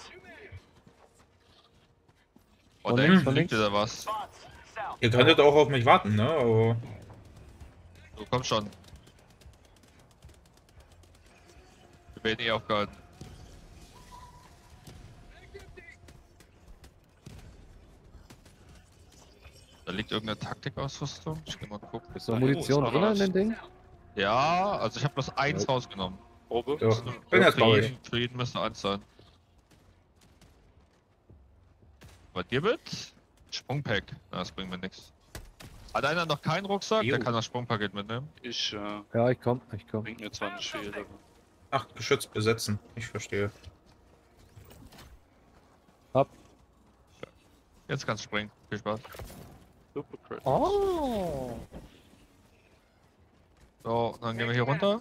Speaker 4: Oh,
Speaker 9: Von
Speaker 4: da
Speaker 9: links,
Speaker 4: hinten
Speaker 9: von
Speaker 4: liegt
Speaker 9: links.
Speaker 4: wieder was.
Speaker 8: Spots. South.
Speaker 5: Ihr könntet auch auf mich warten, ne? Aber
Speaker 4: Du komm schon. Wir werden eh aufgehalten. Da liegt irgendeine Taktikausrüstung. Ich geh mal gucken.
Speaker 9: Ist noch Munition
Speaker 3: Oh,
Speaker 9: drin in dem Ding?
Speaker 4: Ja, also ich habe bloß eins
Speaker 9: Ja.
Speaker 4: rausgenommen.
Speaker 3: Probe.
Speaker 5: so, ich bin jetzt bei euch.
Speaker 4: Frieden, Frieden müsste eins sein. Bei dir mit? Sprungpack. Na, das bringt mir nichts. Hat einer noch keinen Rucksack?
Speaker 5: Jo.
Speaker 4: Der kann das Sprungpaket mitnehmen.
Speaker 3: Ich äh,
Speaker 9: Ja, ich komm, ich komm.
Speaker 3: bringt mir zwar nicht viel, aber.
Speaker 5: Ach, Geschütz besetzen. Ich verstehe.
Speaker 9: Ab.
Speaker 4: Jetzt kannst du springen. Viel Spaß.
Speaker 3: Super crit.
Speaker 9: Oh.
Speaker 4: So, dann gehen wir hier runter.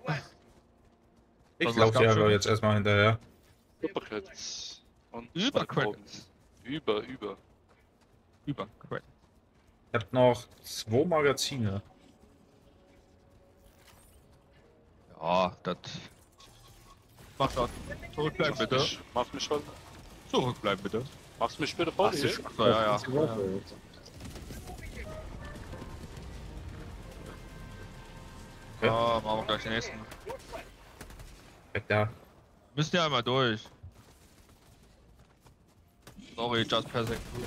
Speaker 5: Ich
Speaker 4: Was
Speaker 5: laufe
Speaker 4: gab's
Speaker 5: hier aber
Speaker 4: schon?
Speaker 5: jetzt erstmal hinterher.
Speaker 3: Super crits. Und
Speaker 4: Über
Speaker 3: zwei Proben.
Speaker 4: Crits.
Speaker 3: Über, über.
Speaker 4: Über. Crit.
Speaker 5: Ich hab noch zwei Magazine.
Speaker 4: Ja, das. Mach schon. Zurückbleiben
Speaker 3: Mach
Speaker 4: bitte.
Speaker 3: mich, mach mich voll.
Speaker 4: Zurückbleiben bitte.
Speaker 3: Machst mich bitte voll hier?
Speaker 4: So, ja, ja.
Speaker 5: Okay.
Speaker 4: Ja, machen wir gleich den nächsten.
Speaker 5: Weg da.
Speaker 4: Müssen ja einmal durch. Sorry, just passing through.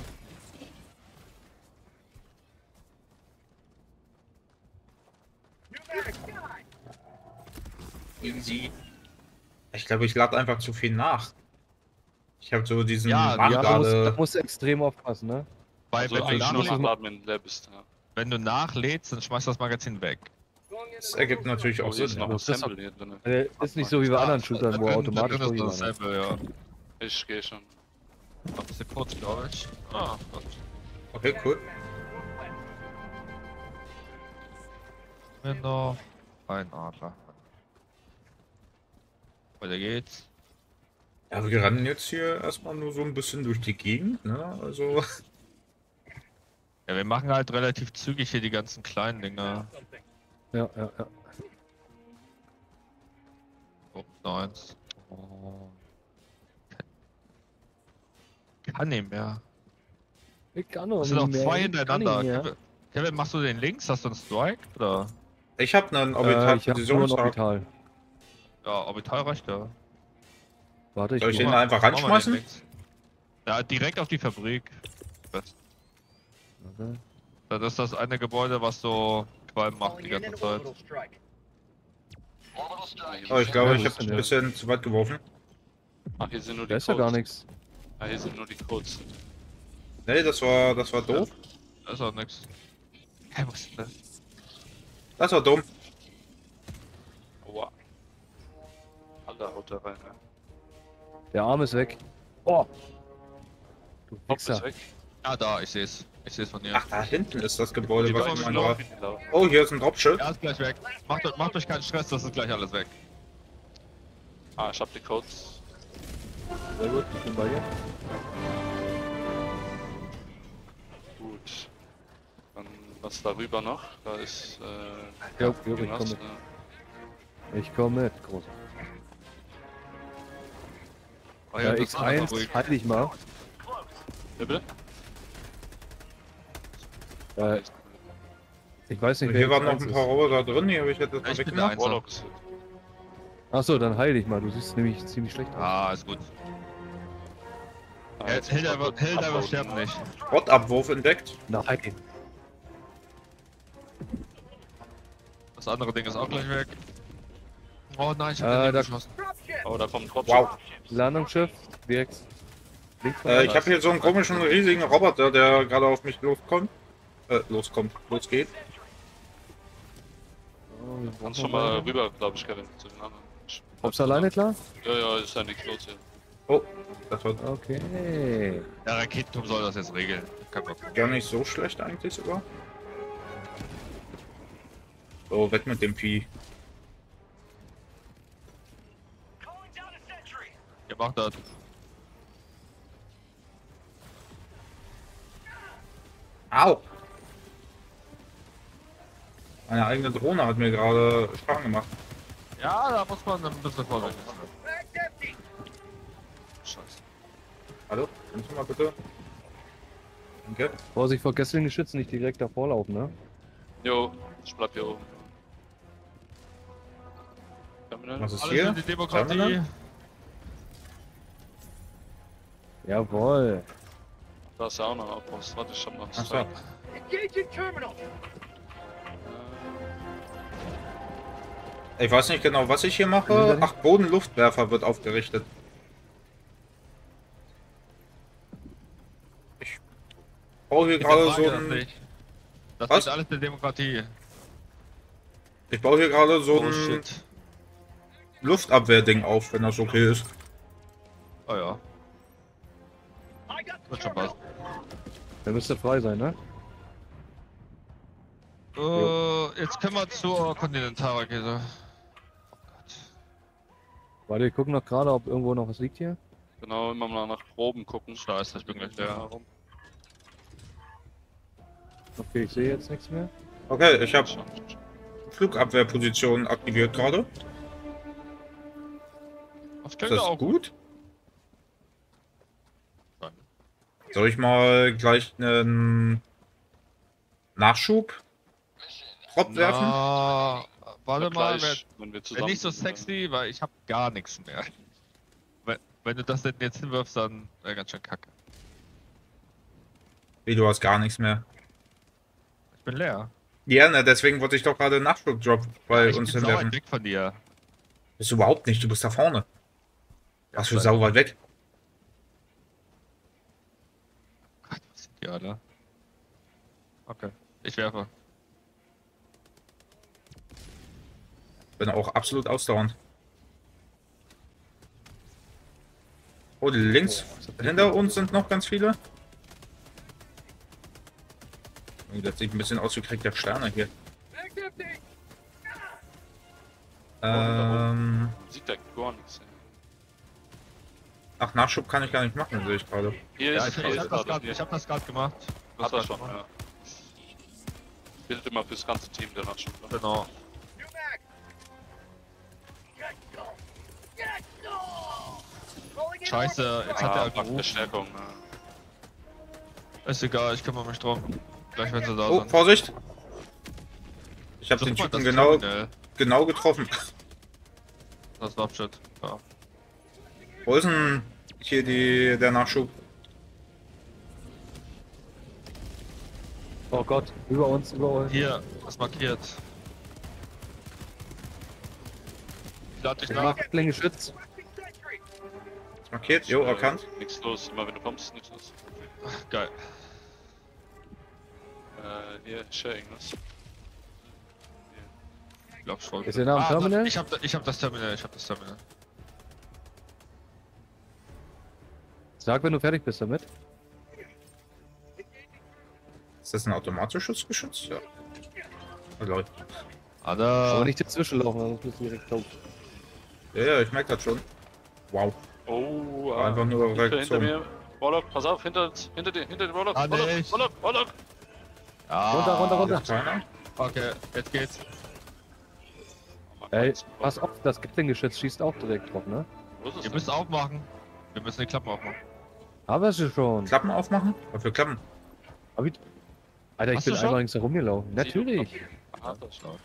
Speaker 5: Easy. Ich glaube, ich lade einfach zu viel nach. Ich habe so diesen
Speaker 4: Ja,
Speaker 9: Ja, da musst, da
Speaker 5: Nachlade.
Speaker 9: musst du extrem aufpassen, ne?
Speaker 4: Weil
Speaker 3: Also
Speaker 4: wenn, du
Speaker 3: eigentlich nur
Speaker 4: nachlädst,
Speaker 3: nachladen, wenn du leer bist. Ja.
Speaker 4: wenn du nachlädst, dann schmeißt das Magazin weg.
Speaker 5: Das ergibt natürlich
Speaker 3: Oh,
Speaker 5: auch
Speaker 3: hier ist
Speaker 5: Sinn.
Speaker 3: noch
Speaker 5: Ja.
Speaker 3: ein Sample hier drin.
Speaker 9: Äh, ist nicht so wie bei anderen Shootern, wo
Speaker 4: Da drin-
Speaker 9: automatisch
Speaker 4: da drin ist
Speaker 9: durchgehen.
Speaker 4: das Sample, ja.
Speaker 3: Ich gehe schon.
Speaker 4: Noch ein bisschen kurz, glaube ich. Ah, Gott.
Speaker 5: Okay, cool.
Speaker 4: Wir noch ein Adler. Weiter geht's.
Speaker 5: Ja, wir rennen jetzt hier erstmal nur so ein bisschen durch die Gegend, ne? Also.
Speaker 4: Ja, wir machen halt relativ zügig hier die ganzen kleinen Dinger.
Speaker 9: Ja, ja, ja.
Speaker 4: Oh, eins. Oh. Kann nicht mehr.
Speaker 9: Ich kann noch
Speaker 4: Es sind
Speaker 9: nicht
Speaker 4: auch
Speaker 9: mehr.
Speaker 4: zwei
Speaker 9: Ich kann
Speaker 4: hintereinander.
Speaker 9: nicht mehr.
Speaker 4: Kevin, Kevin, machst du den links? Hast du einen Strike? Oder?
Speaker 5: Ich habe einen
Speaker 9: Äh, ich habe nur ein
Speaker 5: Orbital-Positionsrad.
Speaker 9: Orbital.
Speaker 4: Ja, Orbital reicht ja.
Speaker 9: Warte, ich
Speaker 5: Soll ich
Speaker 9: guck
Speaker 5: den
Speaker 9: mal.
Speaker 5: einfach
Speaker 4: Machen wir den
Speaker 5: ranschmeißen?
Speaker 4: links. Ja, direkt auf die Fabrik. Das,
Speaker 9: Warte.
Speaker 4: das ist das eine Gebäude, was so Qualm macht die
Speaker 8: Calling in
Speaker 4: ganze
Speaker 8: an
Speaker 4: Zeit.
Speaker 8: orbital strike.
Speaker 6: Orbital strike.
Speaker 5: Oh, ich glaube,
Speaker 9: Ja,
Speaker 5: ich
Speaker 9: wo
Speaker 5: habe
Speaker 9: ist denn
Speaker 5: ein
Speaker 9: der?
Speaker 5: bisschen zu weit geworfen.
Speaker 3: Ach, hier sind nur die
Speaker 9: Da ist ja gar
Speaker 3: Codes.
Speaker 9: nichts.
Speaker 3: Ah, hier sind nur die Codes.
Speaker 5: Nee, das war, das war doof.
Speaker 4: Da ist auch nix. Hä, was ist das?
Speaker 5: Das war dumm.
Speaker 3: Aua. Alle haut da rein, ne?
Speaker 9: Der Arm ist weg. Oh! Du
Speaker 3: Hopp ist
Speaker 9: Wichser.
Speaker 3: weg.
Speaker 4: Ah, da, ich seh's. Ich seh's von hier.
Speaker 5: Ach, da hinten ist das Gebäude,
Speaker 4: Die
Speaker 5: was
Speaker 4: wollen
Speaker 5: ich
Speaker 4: wir
Speaker 5: meine.
Speaker 4: laufen.
Speaker 5: war- Oh, hier ist ein Dropschild.
Speaker 4: Er ist gleich weg. Macht, euch- macht euch keinen Stress, das ist gleich alles weg.
Speaker 3: Ah, ich hab die Codes.
Speaker 9: Sehr gut, ich bin bei dir.
Speaker 3: Gut. Dann was darüber noch? Da ist äh.
Speaker 9: Jo, jo, ich
Speaker 3: irgendwas,
Speaker 9: komm mit.
Speaker 3: ne?
Speaker 9: Ich komme mit, groß.
Speaker 4: Oh
Speaker 9: Ja,
Speaker 4: das
Speaker 9: X
Speaker 4: ist eine
Speaker 9: eins,
Speaker 4: Fabrik.
Speaker 9: halt dich mal.
Speaker 3: Ja, bitte?
Speaker 9: Äh, ich weiß nicht,
Speaker 5: Hier
Speaker 9: wer
Speaker 5: waren
Speaker 9: X
Speaker 5: noch
Speaker 9: eins
Speaker 5: ein
Speaker 9: ist.
Speaker 5: paar Roboter drin, die habe ich jetzt
Speaker 4: Ich
Speaker 5: mal
Speaker 4: bin der
Speaker 5: weggemacht.
Speaker 4: Einser.
Speaker 3: Warlock ist.
Speaker 9: Achso, dann heil dich mal. Du siehst nämlich ziemlich schlecht aus.
Speaker 4: Ah, ist gut.
Speaker 3: Ah,
Speaker 4: Hel-
Speaker 3: jetzt muss man
Speaker 4: Hildiver
Speaker 3: kurz
Speaker 4: Hildiver
Speaker 3: abbauen.
Speaker 4: stirbt nicht.
Speaker 5: Bot-Abwurf entdeckt.
Speaker 9: Nein.
Speaker 4: Das andere Ding ist auch gleich weg. Oh nein, ich
Speaker 9: Äh,
Speaker 4: hab den
Speaker 9: da-
Speaker 4: geschossen.
Speaker 3: Oh, da kommt Dropship.
Speaker 5: Wow.
Speaker 9: Landungsschiff, direkt. Links von
Speaker 5: Äh, ich
Speaker 9: rechts.
Speaker 5: habe hier so einen komischen riesigen Roboter, der gerade auf mich loskommt. Äh, loskommt, losgeht.
Speaker 9: Oh, wir
Speaker 3: Kannst
Speaker 9: brauchen
Speaker 3: schon mal
Speaker 9: weiter.
Speaker 3: rüber, glaube ich, Kevin, zu den anderen. Ich-
Speaker 9: Kommst du alleine klar?
Speaker 3: Ja, ja, ist ja nichts los hier.
Speaker 5: Oh, das war
Speaker 9: Okay.
Speaker 4: Der Raketenturm soll das jetzt regeln. Kein Bock.
Speaker 5: gar nicht so schlecht eigentlich sogar. So, weg mit dem Vieh.
Speaker 8: Calling down a sentry.
Speaker 4: Ihr macht das.
Speaker 5: Au! Meine eigene Drohne hat mir gerade Schaden gemacht.
Speaker 4: Ja, da muss man ein bisschen vorsichtig sein.
Speaker 8: Bag's empty.
Speaker 4: Scheiße.
Speaker 5: Hallo? Kannst du mal bitte? Danke.
Speaker 9: Vorsicht vor Kesselgeschützen, nicht direkt davor laufen, ne?
Speaker 3: Jo, ich bleib hier oben. Terminal?
Speaker 5: Was ist
Speaker 4: Alles
Speaker 5: hier?
Speaker 4: für die Demokratie.
Speaker 5: Terminal?
Speaker 9: Jawohl.
Speaker 3: Da ist ja auch noch ein Outpost. Warte, ich hab noch einen
Speaker 5: Ach so.
Speaker 3: Strike.
Speaker 8: Engaging terminal.
Speaker 5: Ich weiß nicht genau, was ich hier mache.
Speaker 9: Mhm.
Speaker 5: Ach, Bodenluftwerfer wird aufgerichtet. Ich baue hier
Speaker 4: Ich
Speaker 5: gerade so
Speaker 4: hinterfrage das
Speaker 5: ein...
Speaker 4: nicht. Das
Speaker 5: Was?
Speaker 4: ist alles der Demokratie.
Speaker 5: Ich baue hier gerade so
Speaker 4: Oh
Speaker 5: ein
Speaker 4: shit.
Speaker 5: Luftabwehrding auf, wenn das okay ist.
Speaker 4: Oh ja.
Speaker 8: I got the
Speaker 4: Wird schon
Speaker 8: terminal.
Speaker 4: passen.
Speaker 9: Der müsste frei sein, ne?
Speaker 4: Äh, jetzt können wir zur Kontinentalrakete.
Speaker 9: Warte, wir gucken noch gerade, ob irgendwo noch was liegt hier.
Speaker 3: Genau, immer mal nach Proben gucken.
Speaker 4: Scheiße, ich bin gleich leer.
Speaker 3: Warum?
Speaker 9: Okay, ich sehe jetzt nichts mehr.
Speaker 5: Okay, ich habe Flugabwehrposition aktiviert gerade.
Speaker 4: Das
Speaker 5: Ist
Speaker 4: klingt
Speaker 5: das
Speaker 4: auch gut.
Speaker 5: gut?
Speaker 4: Nein.
Speaker 5: Soll ich mal gleich einen Nachschub Drop werfen?
Speaker 4: Na, warte
Speaker 3: Ja,
Speaker 4: mal,
Speaker 3: gleich,
Speaker 4: wenn,
Speaker 3: wenn wir
Speaker 4: wenn
Speaker 3: zusammen
Speaker 4: nicht so
Speaker 3: sind, dann-
Speaker 4: sexy, weil ich habe gar nichts mehr. Wenn, wenn du das denn jetzt hinwirfst, dann wäre ganz schön kacke.
Speaker 5: Wie, du hast gar nichts mehr.
Speaker 4: Ich bin leer.
Speaker 5: Ja, ne, deswegen wollte ich doch gerade einen Nachschub-Drop bei
Speaker 4: ich
Speaker 5: uns
Speaker 4: bin sauer
Speaker 5: hinwerfen.
Speaker 4: weg von dir.
Speaker 5: Bist du überhaupt nicht, du bist da vorne.
Speaker 4: Ja,
Speaker 5: Was für
Speaker 4: vielleicht.
Speaker 5: sau weit weg.
Speaker 4: Gott, was sind die alle? Okay, ich werfe.
Speaker 5: Bin auch absolut ausdauernd. Oh, links hinter uns sind noch ganz viele. Das sieht ein bisschen aus wie Krieg der Sterne hier.
Speaker 8: Bag's empty.
Speaker 5: Ähm.
Speaker 3: Sieht da gar nichts.
Speaker 5: Ach, Nachschub kann ich gar nicht machen, sehe ich gerade.
Speaker 3: Hier
Speaker 4: Ja,
Speaker 3: ist
Speaker 4: ich, ich hab das grad, ich hab das gerade gemacht. Das
Speaker 3: Hat er
Speaker 4: grad
Speaker 3: schon,
Speaker 4: gemacht.
Speaker 3: ja. Bildet immer fürs ganze Team der Nachschub. Ne?
Speaker 4: Genau. Scheiße, jetzt hat
Speaker 3: Ah,
Speaker 4: er gerufen.
Speaker 3: Verstärkung. Ja.
Speaker 4: Ist egal, ich kümmere mich drum. Gleich wenn sie da
Speaker 5: Oh,
Speaker 4: sind.
Speaker 5: Vorsicht! Ich habe
Speaker 4: Such
Speaker 5: den
Speaker 4: mal
Speaker 5: Typen
Speaker 4: das
Speaker 5: genau,
Speaker 4: Terminal.
Speaker 5: genau getroffen.
Speaker 4: Das war Shit. Ja.
Speaker 5: Wo ist denn hier die, der Nachschub?
Speaker 9: Oh Gott, über uns, über uns.
Speaker 4: Hier, das markiert. Ich lade dich
Speaker 9: Ich
Speaker 4: nach.
Speaker 9: mach Geschütz.
Speaker 5: Markiert? Jo, erkannt.
Speaker 3: Nichts los, immer wenn du kommst, nichts los.
Speaker 4: Geil.
Speaker 3: Äh, hier, Sharing, was?
Speaker 4: Ich glaub schon.
Speaker 9: Ist er da am
Speaker 4: Ah,
Speaker 9: Terminal?
Speaker 4: Ich hab, ich hab das Terminal, ich hab das Terminal.
Speaker 9: Sag, wenn du fertig bist damit.
Speaker 5: Ist das ein automatisches Geschütz? Ja. Oh, Leute.
Speaker 4: Ada.
Speaker 9: Aber nicht dazwischenlaufen, sonst bist du direkt tot.
Speaker 5: Ja, ja, ich merke das schon. Wow.
Speaker 3: Oh,
Speaker 5: War einfach nur
Speaker 3: hinter, hinter
Speaker 5: Reaktion.
Speaker 3: mir. Warlock, pass auf, hinter, hinter dir, hinter dir, Warlock.
Speaker 4: Ah,
Speaker 3: Warlock,
Speaker 4: nicht.
Speaker 3: Warlock, Warlock.
Speaker 4: Ja.
Speaker 9: Runter, runter, runter.
Speaker 5: Keiner?
Speaker 4: Okay, jetzt geht's.
Speaker 9: Ey, pass auf, das Gatling-Geschütz schießt auch direkt drauf, ne?
Speaker 3: Wo ist es
Speaker 4: Ihr
Speaker 3: denn?
Speaker 4: müsst aufmachen. Wir müssen die Klappen aufmachen.
Speaker 9: Aber es ist schon.
Speaker 5: Klappen aufmachen? Was für Klappen?
Speaker 9: Hab ich... Alter, ich
Speaker 4: Hast
Speaker 9: bin
Speaker 4: du schon?
Speaker 9: einmal links herumgelaufen. Natürlich.
Speaker 3: Ah, das läuft.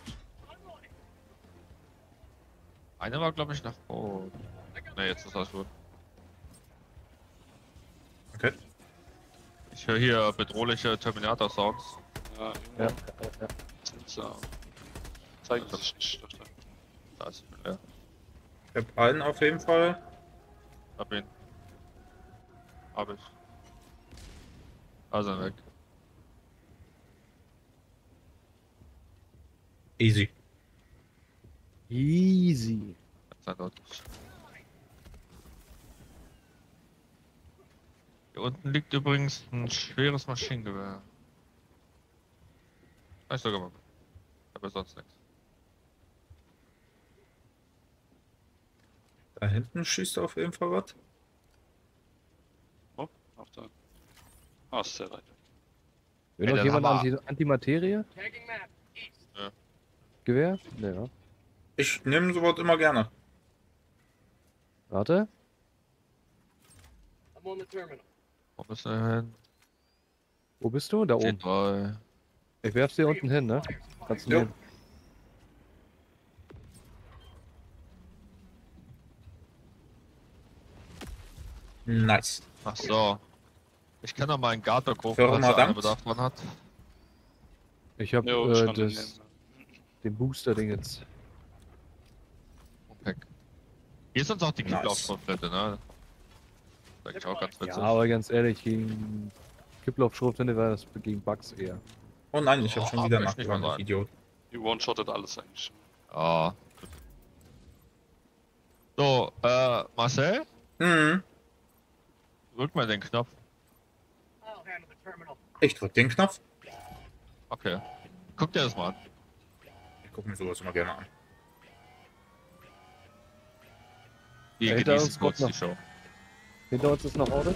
Speaker 4: Einer war, glaube ich, nach. Oh. Ne, jetzt ist das gut.
Speaker 5: Okay.
Speaker 4: Ich höre hier bedrohliche Terminator-Sounds.
Speaker 3: Ja,
Speaker 9: Ja,
Speaker 3: ja.
Speaker 9: ja, ja.
Speaker 3: So. Zeigen Sie sich nicht. Da.
Speaker 4: Da ist er. Ja,
Speaker 5: Ich hab einen auf jeden Fall.
Speaker 4: hab ihn. Hab ich. Also weg.
Speaker 5: Easy.
Speaker 9: Easy.
Speaker 4: Ganz eindeutig. Hier unten liegt übrigens ein schweres Maschinengewehr. Ah, ich sogar mal. Aber sonst nichts.
Speaker 5: Da hinten schießt auf jeden Fall was.
Speaker 3: Oh, auf da. Ah, ist sehr weit.
Speaker 9: Will
Speaker 4: Ey,
Speaker 9: noch
Speaker 4: der
Speaker 9: jemand
Speaker 4: Hammer.
Speaker 9: Anti Antimaterie?
Speaker 8: Tagging map. East.
Speaker 4: Ja.
Speaker 9: Gewehr? Ne, ja.
Speaker 5: Ich nehme sowas immer gerne.
Speaker 9: Warte.
Speaker 8: I'm on the terminal.
Speaker 4: Wo bist du hin?
Speaker 9: Wo bist du? Da
Speaker 4: T
Speaker 9: oben.
Speaker 4: drei.
Speaker 9: Ich werf's dir unten hin, ne? Kannst du
Speaker 5: Jo.
Speaker 9: nehmen.
Speaker 5: Nice.
Speaker 4: Ach so. Ich kann doch mal einen Garter kaufen,
Speaker 5: Höre
Speaker 4: falls
Speaker 5: mal
Speaker 4: da einer
Speaker 5: Dank.
Speaker 4: Bedarf dran hat.
Speaker 9: Ich hab
Speaker 3: Jo, ich
Speaker 9: äh,
Speaker 3: kann den
Speaker 9: das,
Speaker 3: nehmen.
Speaker 9: den Booster-Ding jetzt.
Speaker 4: Okay. Hier ist uns auch die
Speaker 5: Nice.
Speaker 4: Kicklaufschriftlette, ne? Das ist eigentlich auch ganz
Speaker 9: Ja,
Speaker 4: witzig.
Speaker 9: aber ganz ehrlich, gegen Kipplauf-Schrotflinte war das gegen Bugs eher.
Speaker 5: Oh nein, ich habe
Speaker 4: Oh,
Speaker 5: schon wieder
Speaker 4: aber ich nicht mal
Speaker 5: nachgeladen,
Speaker 4: sagen.
Speaker 5: Idiot.
Speaker 3: Die one-shottet alles eigentlich.
Speaker 4: Ja. Gut. So, äh, Marcel?
Speaker 5: Mhm.
Speaker 4: Drück mal den Knopf.
Speaker 8: I'll handle the terminal.
Speaker 5: Ich drück den Knopf.
Speaker 4: Okay. Guck dir das mal an.
Speaker 5: Ich gucke mir sowas immer gerne an.
Speaker 4: Wir
Speaker 9: Hinter
Speaker 4: genießen
Speaker 9: uns
Speaker 4: kurz
Speaker 9: kommt
Speaker 4: die Show.
Speaker 9: Hinter uns ist noch Auto.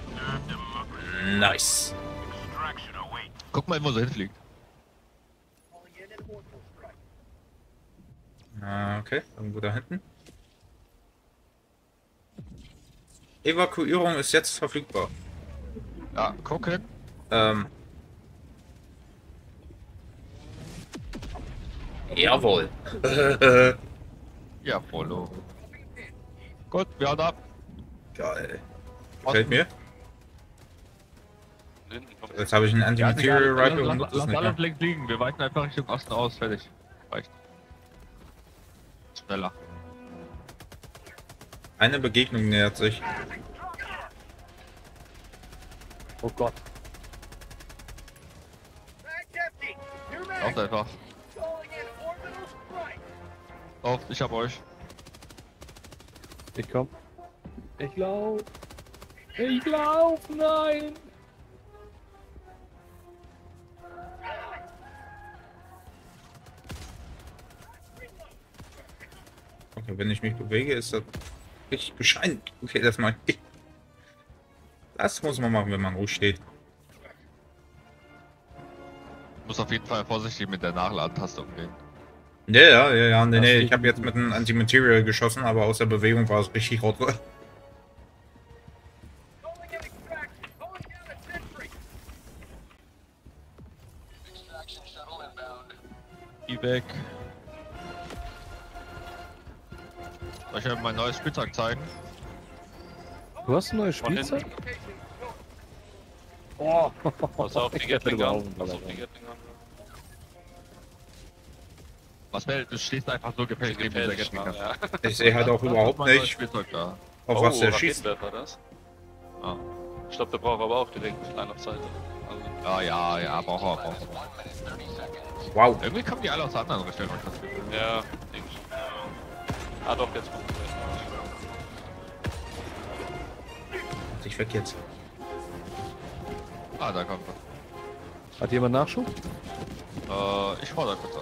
Speaker 5: Nice.
Speaker 4: Guck mal, wo sie hinfliegt.
Speaker 8: Calling in an orbital strike.
Speaker 5: Ah, okay, irgendwo da hinten. Evakuierung ist jetzt verfügbar.
Speaker 4: Ja, guck hin.
Speaker 5: Ähm. Jawohl.
Speaker 4: Ja, Polo. Gut, wir hauen ab.
Speaker 5: Geil. Gefällt mir.
Speaker 3: Hinten kommt
Speaker 5: Jetzt habe ich einen Anti-Material Rifle und
Speaker 4: Lass,
Speaker 5: nutze es
Speaker 4: lass
Speaker 5: nicht
Speaker 4: alle
Speaker 5: mehr.
Speaker 4: links liegen. Wir weichen einfach Richtung Osten aus. Fertig. Reicht. Schneller.
Speaker 5: Eine Begegnung nähert sich.
Speaker 9: Oh Gott.
Speaker 8: Bag's empty. New mag.
Speaker 4: Lauft einfach.
Speaker 8: Calling in orbital strike.
Speaker 4: Auf, ich hab euch.
Speaker 9: Ich komm. Ich lauf. Ich lauf, nein.
Speaker 5: Wenn ich mich bewege, ist das richtig bescheiden. Okay, das mal. Das muss man machen, wenn man ruhig steht.
Speaker 4: Muss auf jeden Fall vorsichtig mit der Nachladentaste umgehen.
Speaker 5: Ja, ja, ja, ja. Nee, nee, ich habe jetzt mit einem Anti-Material geschossen, aber aus der Bewegung war es richtig rot.
Speaker 4: Geh weg. Soll ich euch mein neues Spielzeug zeigen?
Speaker 9: Du hast ein neues Spielzeug? Oh,
Speaker 3: Pass auf die Gatling an. Pass auf die Gatling an.
Speaker 4: Was wäre, du stehst einfach so gefällt neben dieser Gatling an.
Speaker 3: Ja.
Speaker 5: Ich sehe halt auch überhaupt nicht,
Speaker 4: Spielzeug da.
Speaker 5: auf
Speaker 3: Oh,
Speaker 5: was der schießt.
Speaker 3: Raketenwerfer, das? Ah. Ich glaube, der braucht aber auch direkt Line of Sight. Also.
Speaker 4: Ja, ja, ja, braucht er, braucht er.
Speaker 5: Wow.
Speaker 4: Irgendwie kommen die alle aus der anderen Richtung. hab ich das Gefühl.
Speaker 3: Ja, denke ich. Ah doch, jetzt kommt er.
Speaker 5: Ich weg jetzt.
Speaker 4: Ah, da kommt er.
Speaker 9: Hat jemand Nachschub?
Speaker 4: Äh, ich fordere kurz an.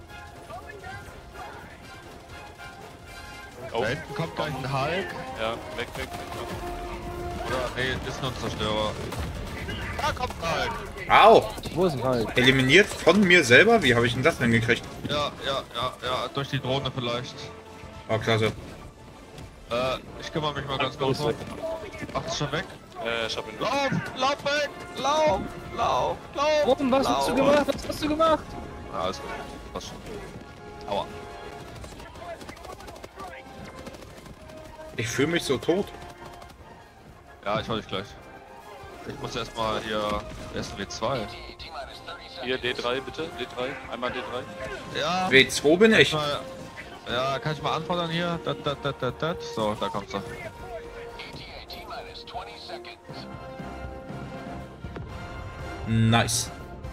Speaker 3: Oh.
Speaker 4: Da hinten kommt gleich ein Hulk.
Speaker 3: Ja, weg, weg, weg.
Speaker 4: Oder, nee, ist nur ein Zerstörer. Da kommt ein Hulk.
Speaker 5: Au!
Speaker 9: Wo ist ein Hulk?
Speaker 5: Eliminiert von mir selber? Wie habe ich denn das denn gekriegt?
Speaker 4: Ja, ja, ja, ja, durch die Drohne vielleicht.
Speaker 5: Oh, klasse.
Speaker 4: Äh, ich kümmere mich mal ganz kurz um. Ach, ist schon weg?
Speaker 3: Äh, ich hab ihn.
Speaker 4: Lauf! Lauf weg! Lauf! Lauf! Lauf!
Speaker 9: Warum? Was hast du gemacht? Was hast du gemacht?
Speaker 4: Ja, alles gut. Passt schon. Aua.
Speaker 5: Ich fühle mich so tot.
Speaker 4: Ja, ich hol dich gleich. Ich muss erstmal hier erst W zwei.
Speaker 3: Hier, D drei bitte, D drei. Einmal D drei.
Speaker 4: Ja.
Speaker 5: W zwei bin ich.
Speaker 4: Mal, ja, kann ich mal anfordern hier? Dat, dat, dat, dat, dat. So, da kommst du.
Speaker 5: Nice.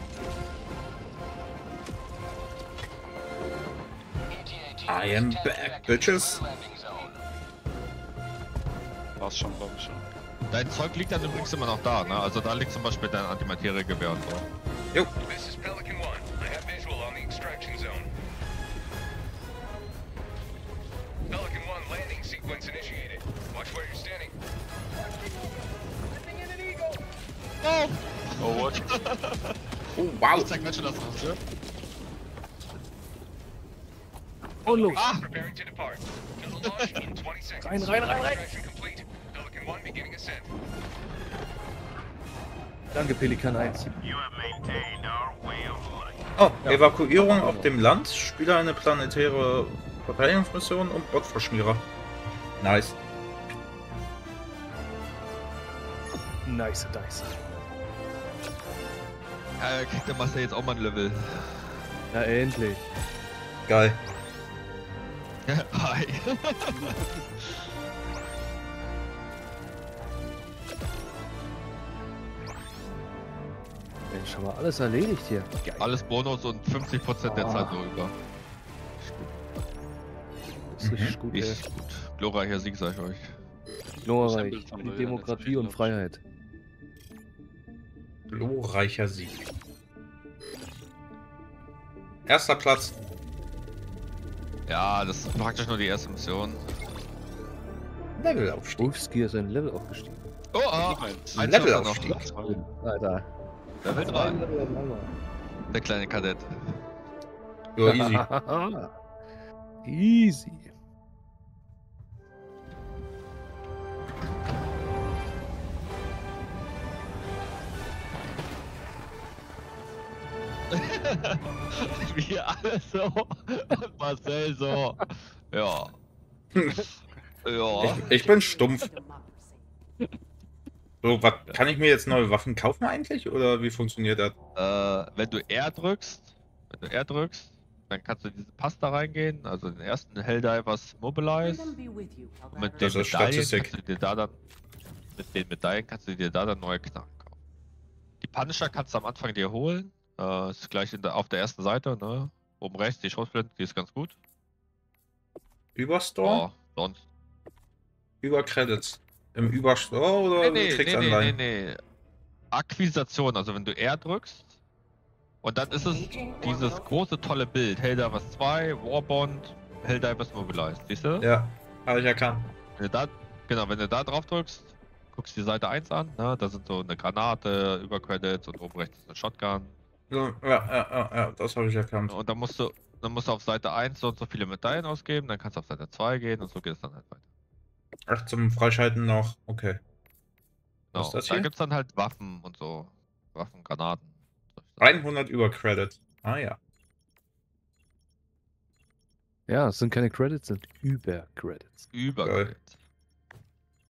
Speaker 5: I am back, bitches.
Speaker 3: War's schon, glaube ich schon.
Speaker 4: Dein Zeug liegt dann übrigens immer noch da, ne? Also da liegt zum Beispiel dein Antimateriegewehr und so.
Speaker 5: Jo.
Speaker 2: This is Pelican One. I have visual on the extraction zone. Pelican One, landing sequence initiated. Watch where you're standing.
Speaker 4: Oh!
Speaker 3: Oh, what?
Speaker 5: Oh, wow.
Speaker 4: Ich zeig mir schon das raus, ja?
Speaker 9: Und los.
Speaker 4: Ah!
Speaker 2: Preparing to depart. Total launch in twenty seconds.
Speaker 9: Rein, rein, rein, rein.
Speaker 2: Extraction complete. Pelican One beginning ascent.
Speaker 9: Danke, Pelikan eins.
Speaker 5: Oh, Evakuierung auf dem Land. Spieler eine planetäre Verteidigungsmission und Botverschmierer. Nice.
Speaker 9: Nice, nice.
Speaker 4: Ja, kriegt der Master jetzt auch mal ein Level.
Speaker 9: Ja, endlich.
Speaker 5: Geil.
Speaker 4: Hi.
Speaker 9: Mensch, haben wir alles erledigt hier. Geil.
Speaker 4: Alles Bonus und fünfzig Prozent der
Speaker 9: Ah.
Speaker 4: Zeit nur über.
Speaker 9: Das ist richtig gut, ey.
Speaker 4: Ist gut. Glorreicher Sieg, sag ich euch.
Speaker 9: Glorreich.
Speaker 3: Das haben
Speaker 9: Die
Speaker 3: wir
Speaker 9: Demokratie
Speaker 3: ja
Speaker 9: und
Speaker 3: letztes
Speaker 9: Freiheit.
Speaker 5: Glorreicher Sieg. Erster Platz.
Speaker 4: Ja, das ist praktisch nur die erste Mission.
Speaker 5: Levelaufstieg.
Speaker 9: Wolfski ist ein Level aufgestiegen.
Speaker 4: Oh, ah,
Speaker 3: Eins.
Speaker 4: ein
Speaker 5: Levelaufstieg.
Speaker 9: Alter.
Speaker 4: Level drei. Der kleine Kadett.
Speaker 5: Ja, easy.
Speaker 9: Easy.
Speaker 4: Wir alle so und Marcel so. Ja. Ja.
Speaker 5: Ich, ich bin stumpf. So, was kann ich mir jetzt neue Waffen kaufen eigentlich? Oder wie funktioniert das?
Speaker 4: Äh, wenn du R drückst, wenn du R drückst, dann kannst du in diesen Pass da reingehen, also den ersten Helldivers Mobilize. Und mit den
Speaker 5: Das ist
Speaker 4: Medaillen
Speaker 5: Statistik.
Speaker 4: kannst du dir da dann mit den Medaillen kannst du dir da dann neue Knarren kaufen. Die Punisher kannst du am Anfang dir holen. Äh, ist gleich in der, auf der ersten Seite, ne? Oben rechts, die Schrotflinte, die ist ganz gut.
Speaker 5: Überstore?
Speaker 4: Oh, sonst.
Speaker 5: Über Credits. Im Überstore oder
Speaker 4: Nee, nee,
Speaker 5: kriegst
Speaker 4: nee, nee,
Speaker 5: Anleihen?
Speaker 4: nee, nee. Akquisition, also wenn du R drückst und dann ist es dieses große tolle Bild, Helldivers zwei, Warbond Helldivers Mobilized, siehst du?
Speaker 5: Ja, habe ich erkannt.
Speaker 4: Wenn du da, genau, wenn du da drauf drückst, guckst du die Seite eins an, ne? Da sind so eine Granate, Übercredits und oben rechts ist eine Shotgun.
Speaker 5: Ja, ja, ja, ja, das habe ich erkannt.
Speaker 4: Und dann musst du, dann musst du auf Seite eins so und so viele Medaillen ausgeben, dann kannst du auf Seite zwei gehen und so geht es dann halt weiter.
Speaker 5: Ach, zum Freischalten noch, okay. Was ist
Speaker 4: Genau.
Speaker 5: das
Speaker 4: Da
Speaker 5: hier?
Speaker 4: gibt's dann halt Waffen und so. Waffen, Granaten.
Speaker 5: hundert Übercredit. Ah ja.
Speaker 9: Ja, es sind keine Credits, sind Übercredits.
Speaker 4: Übercredits.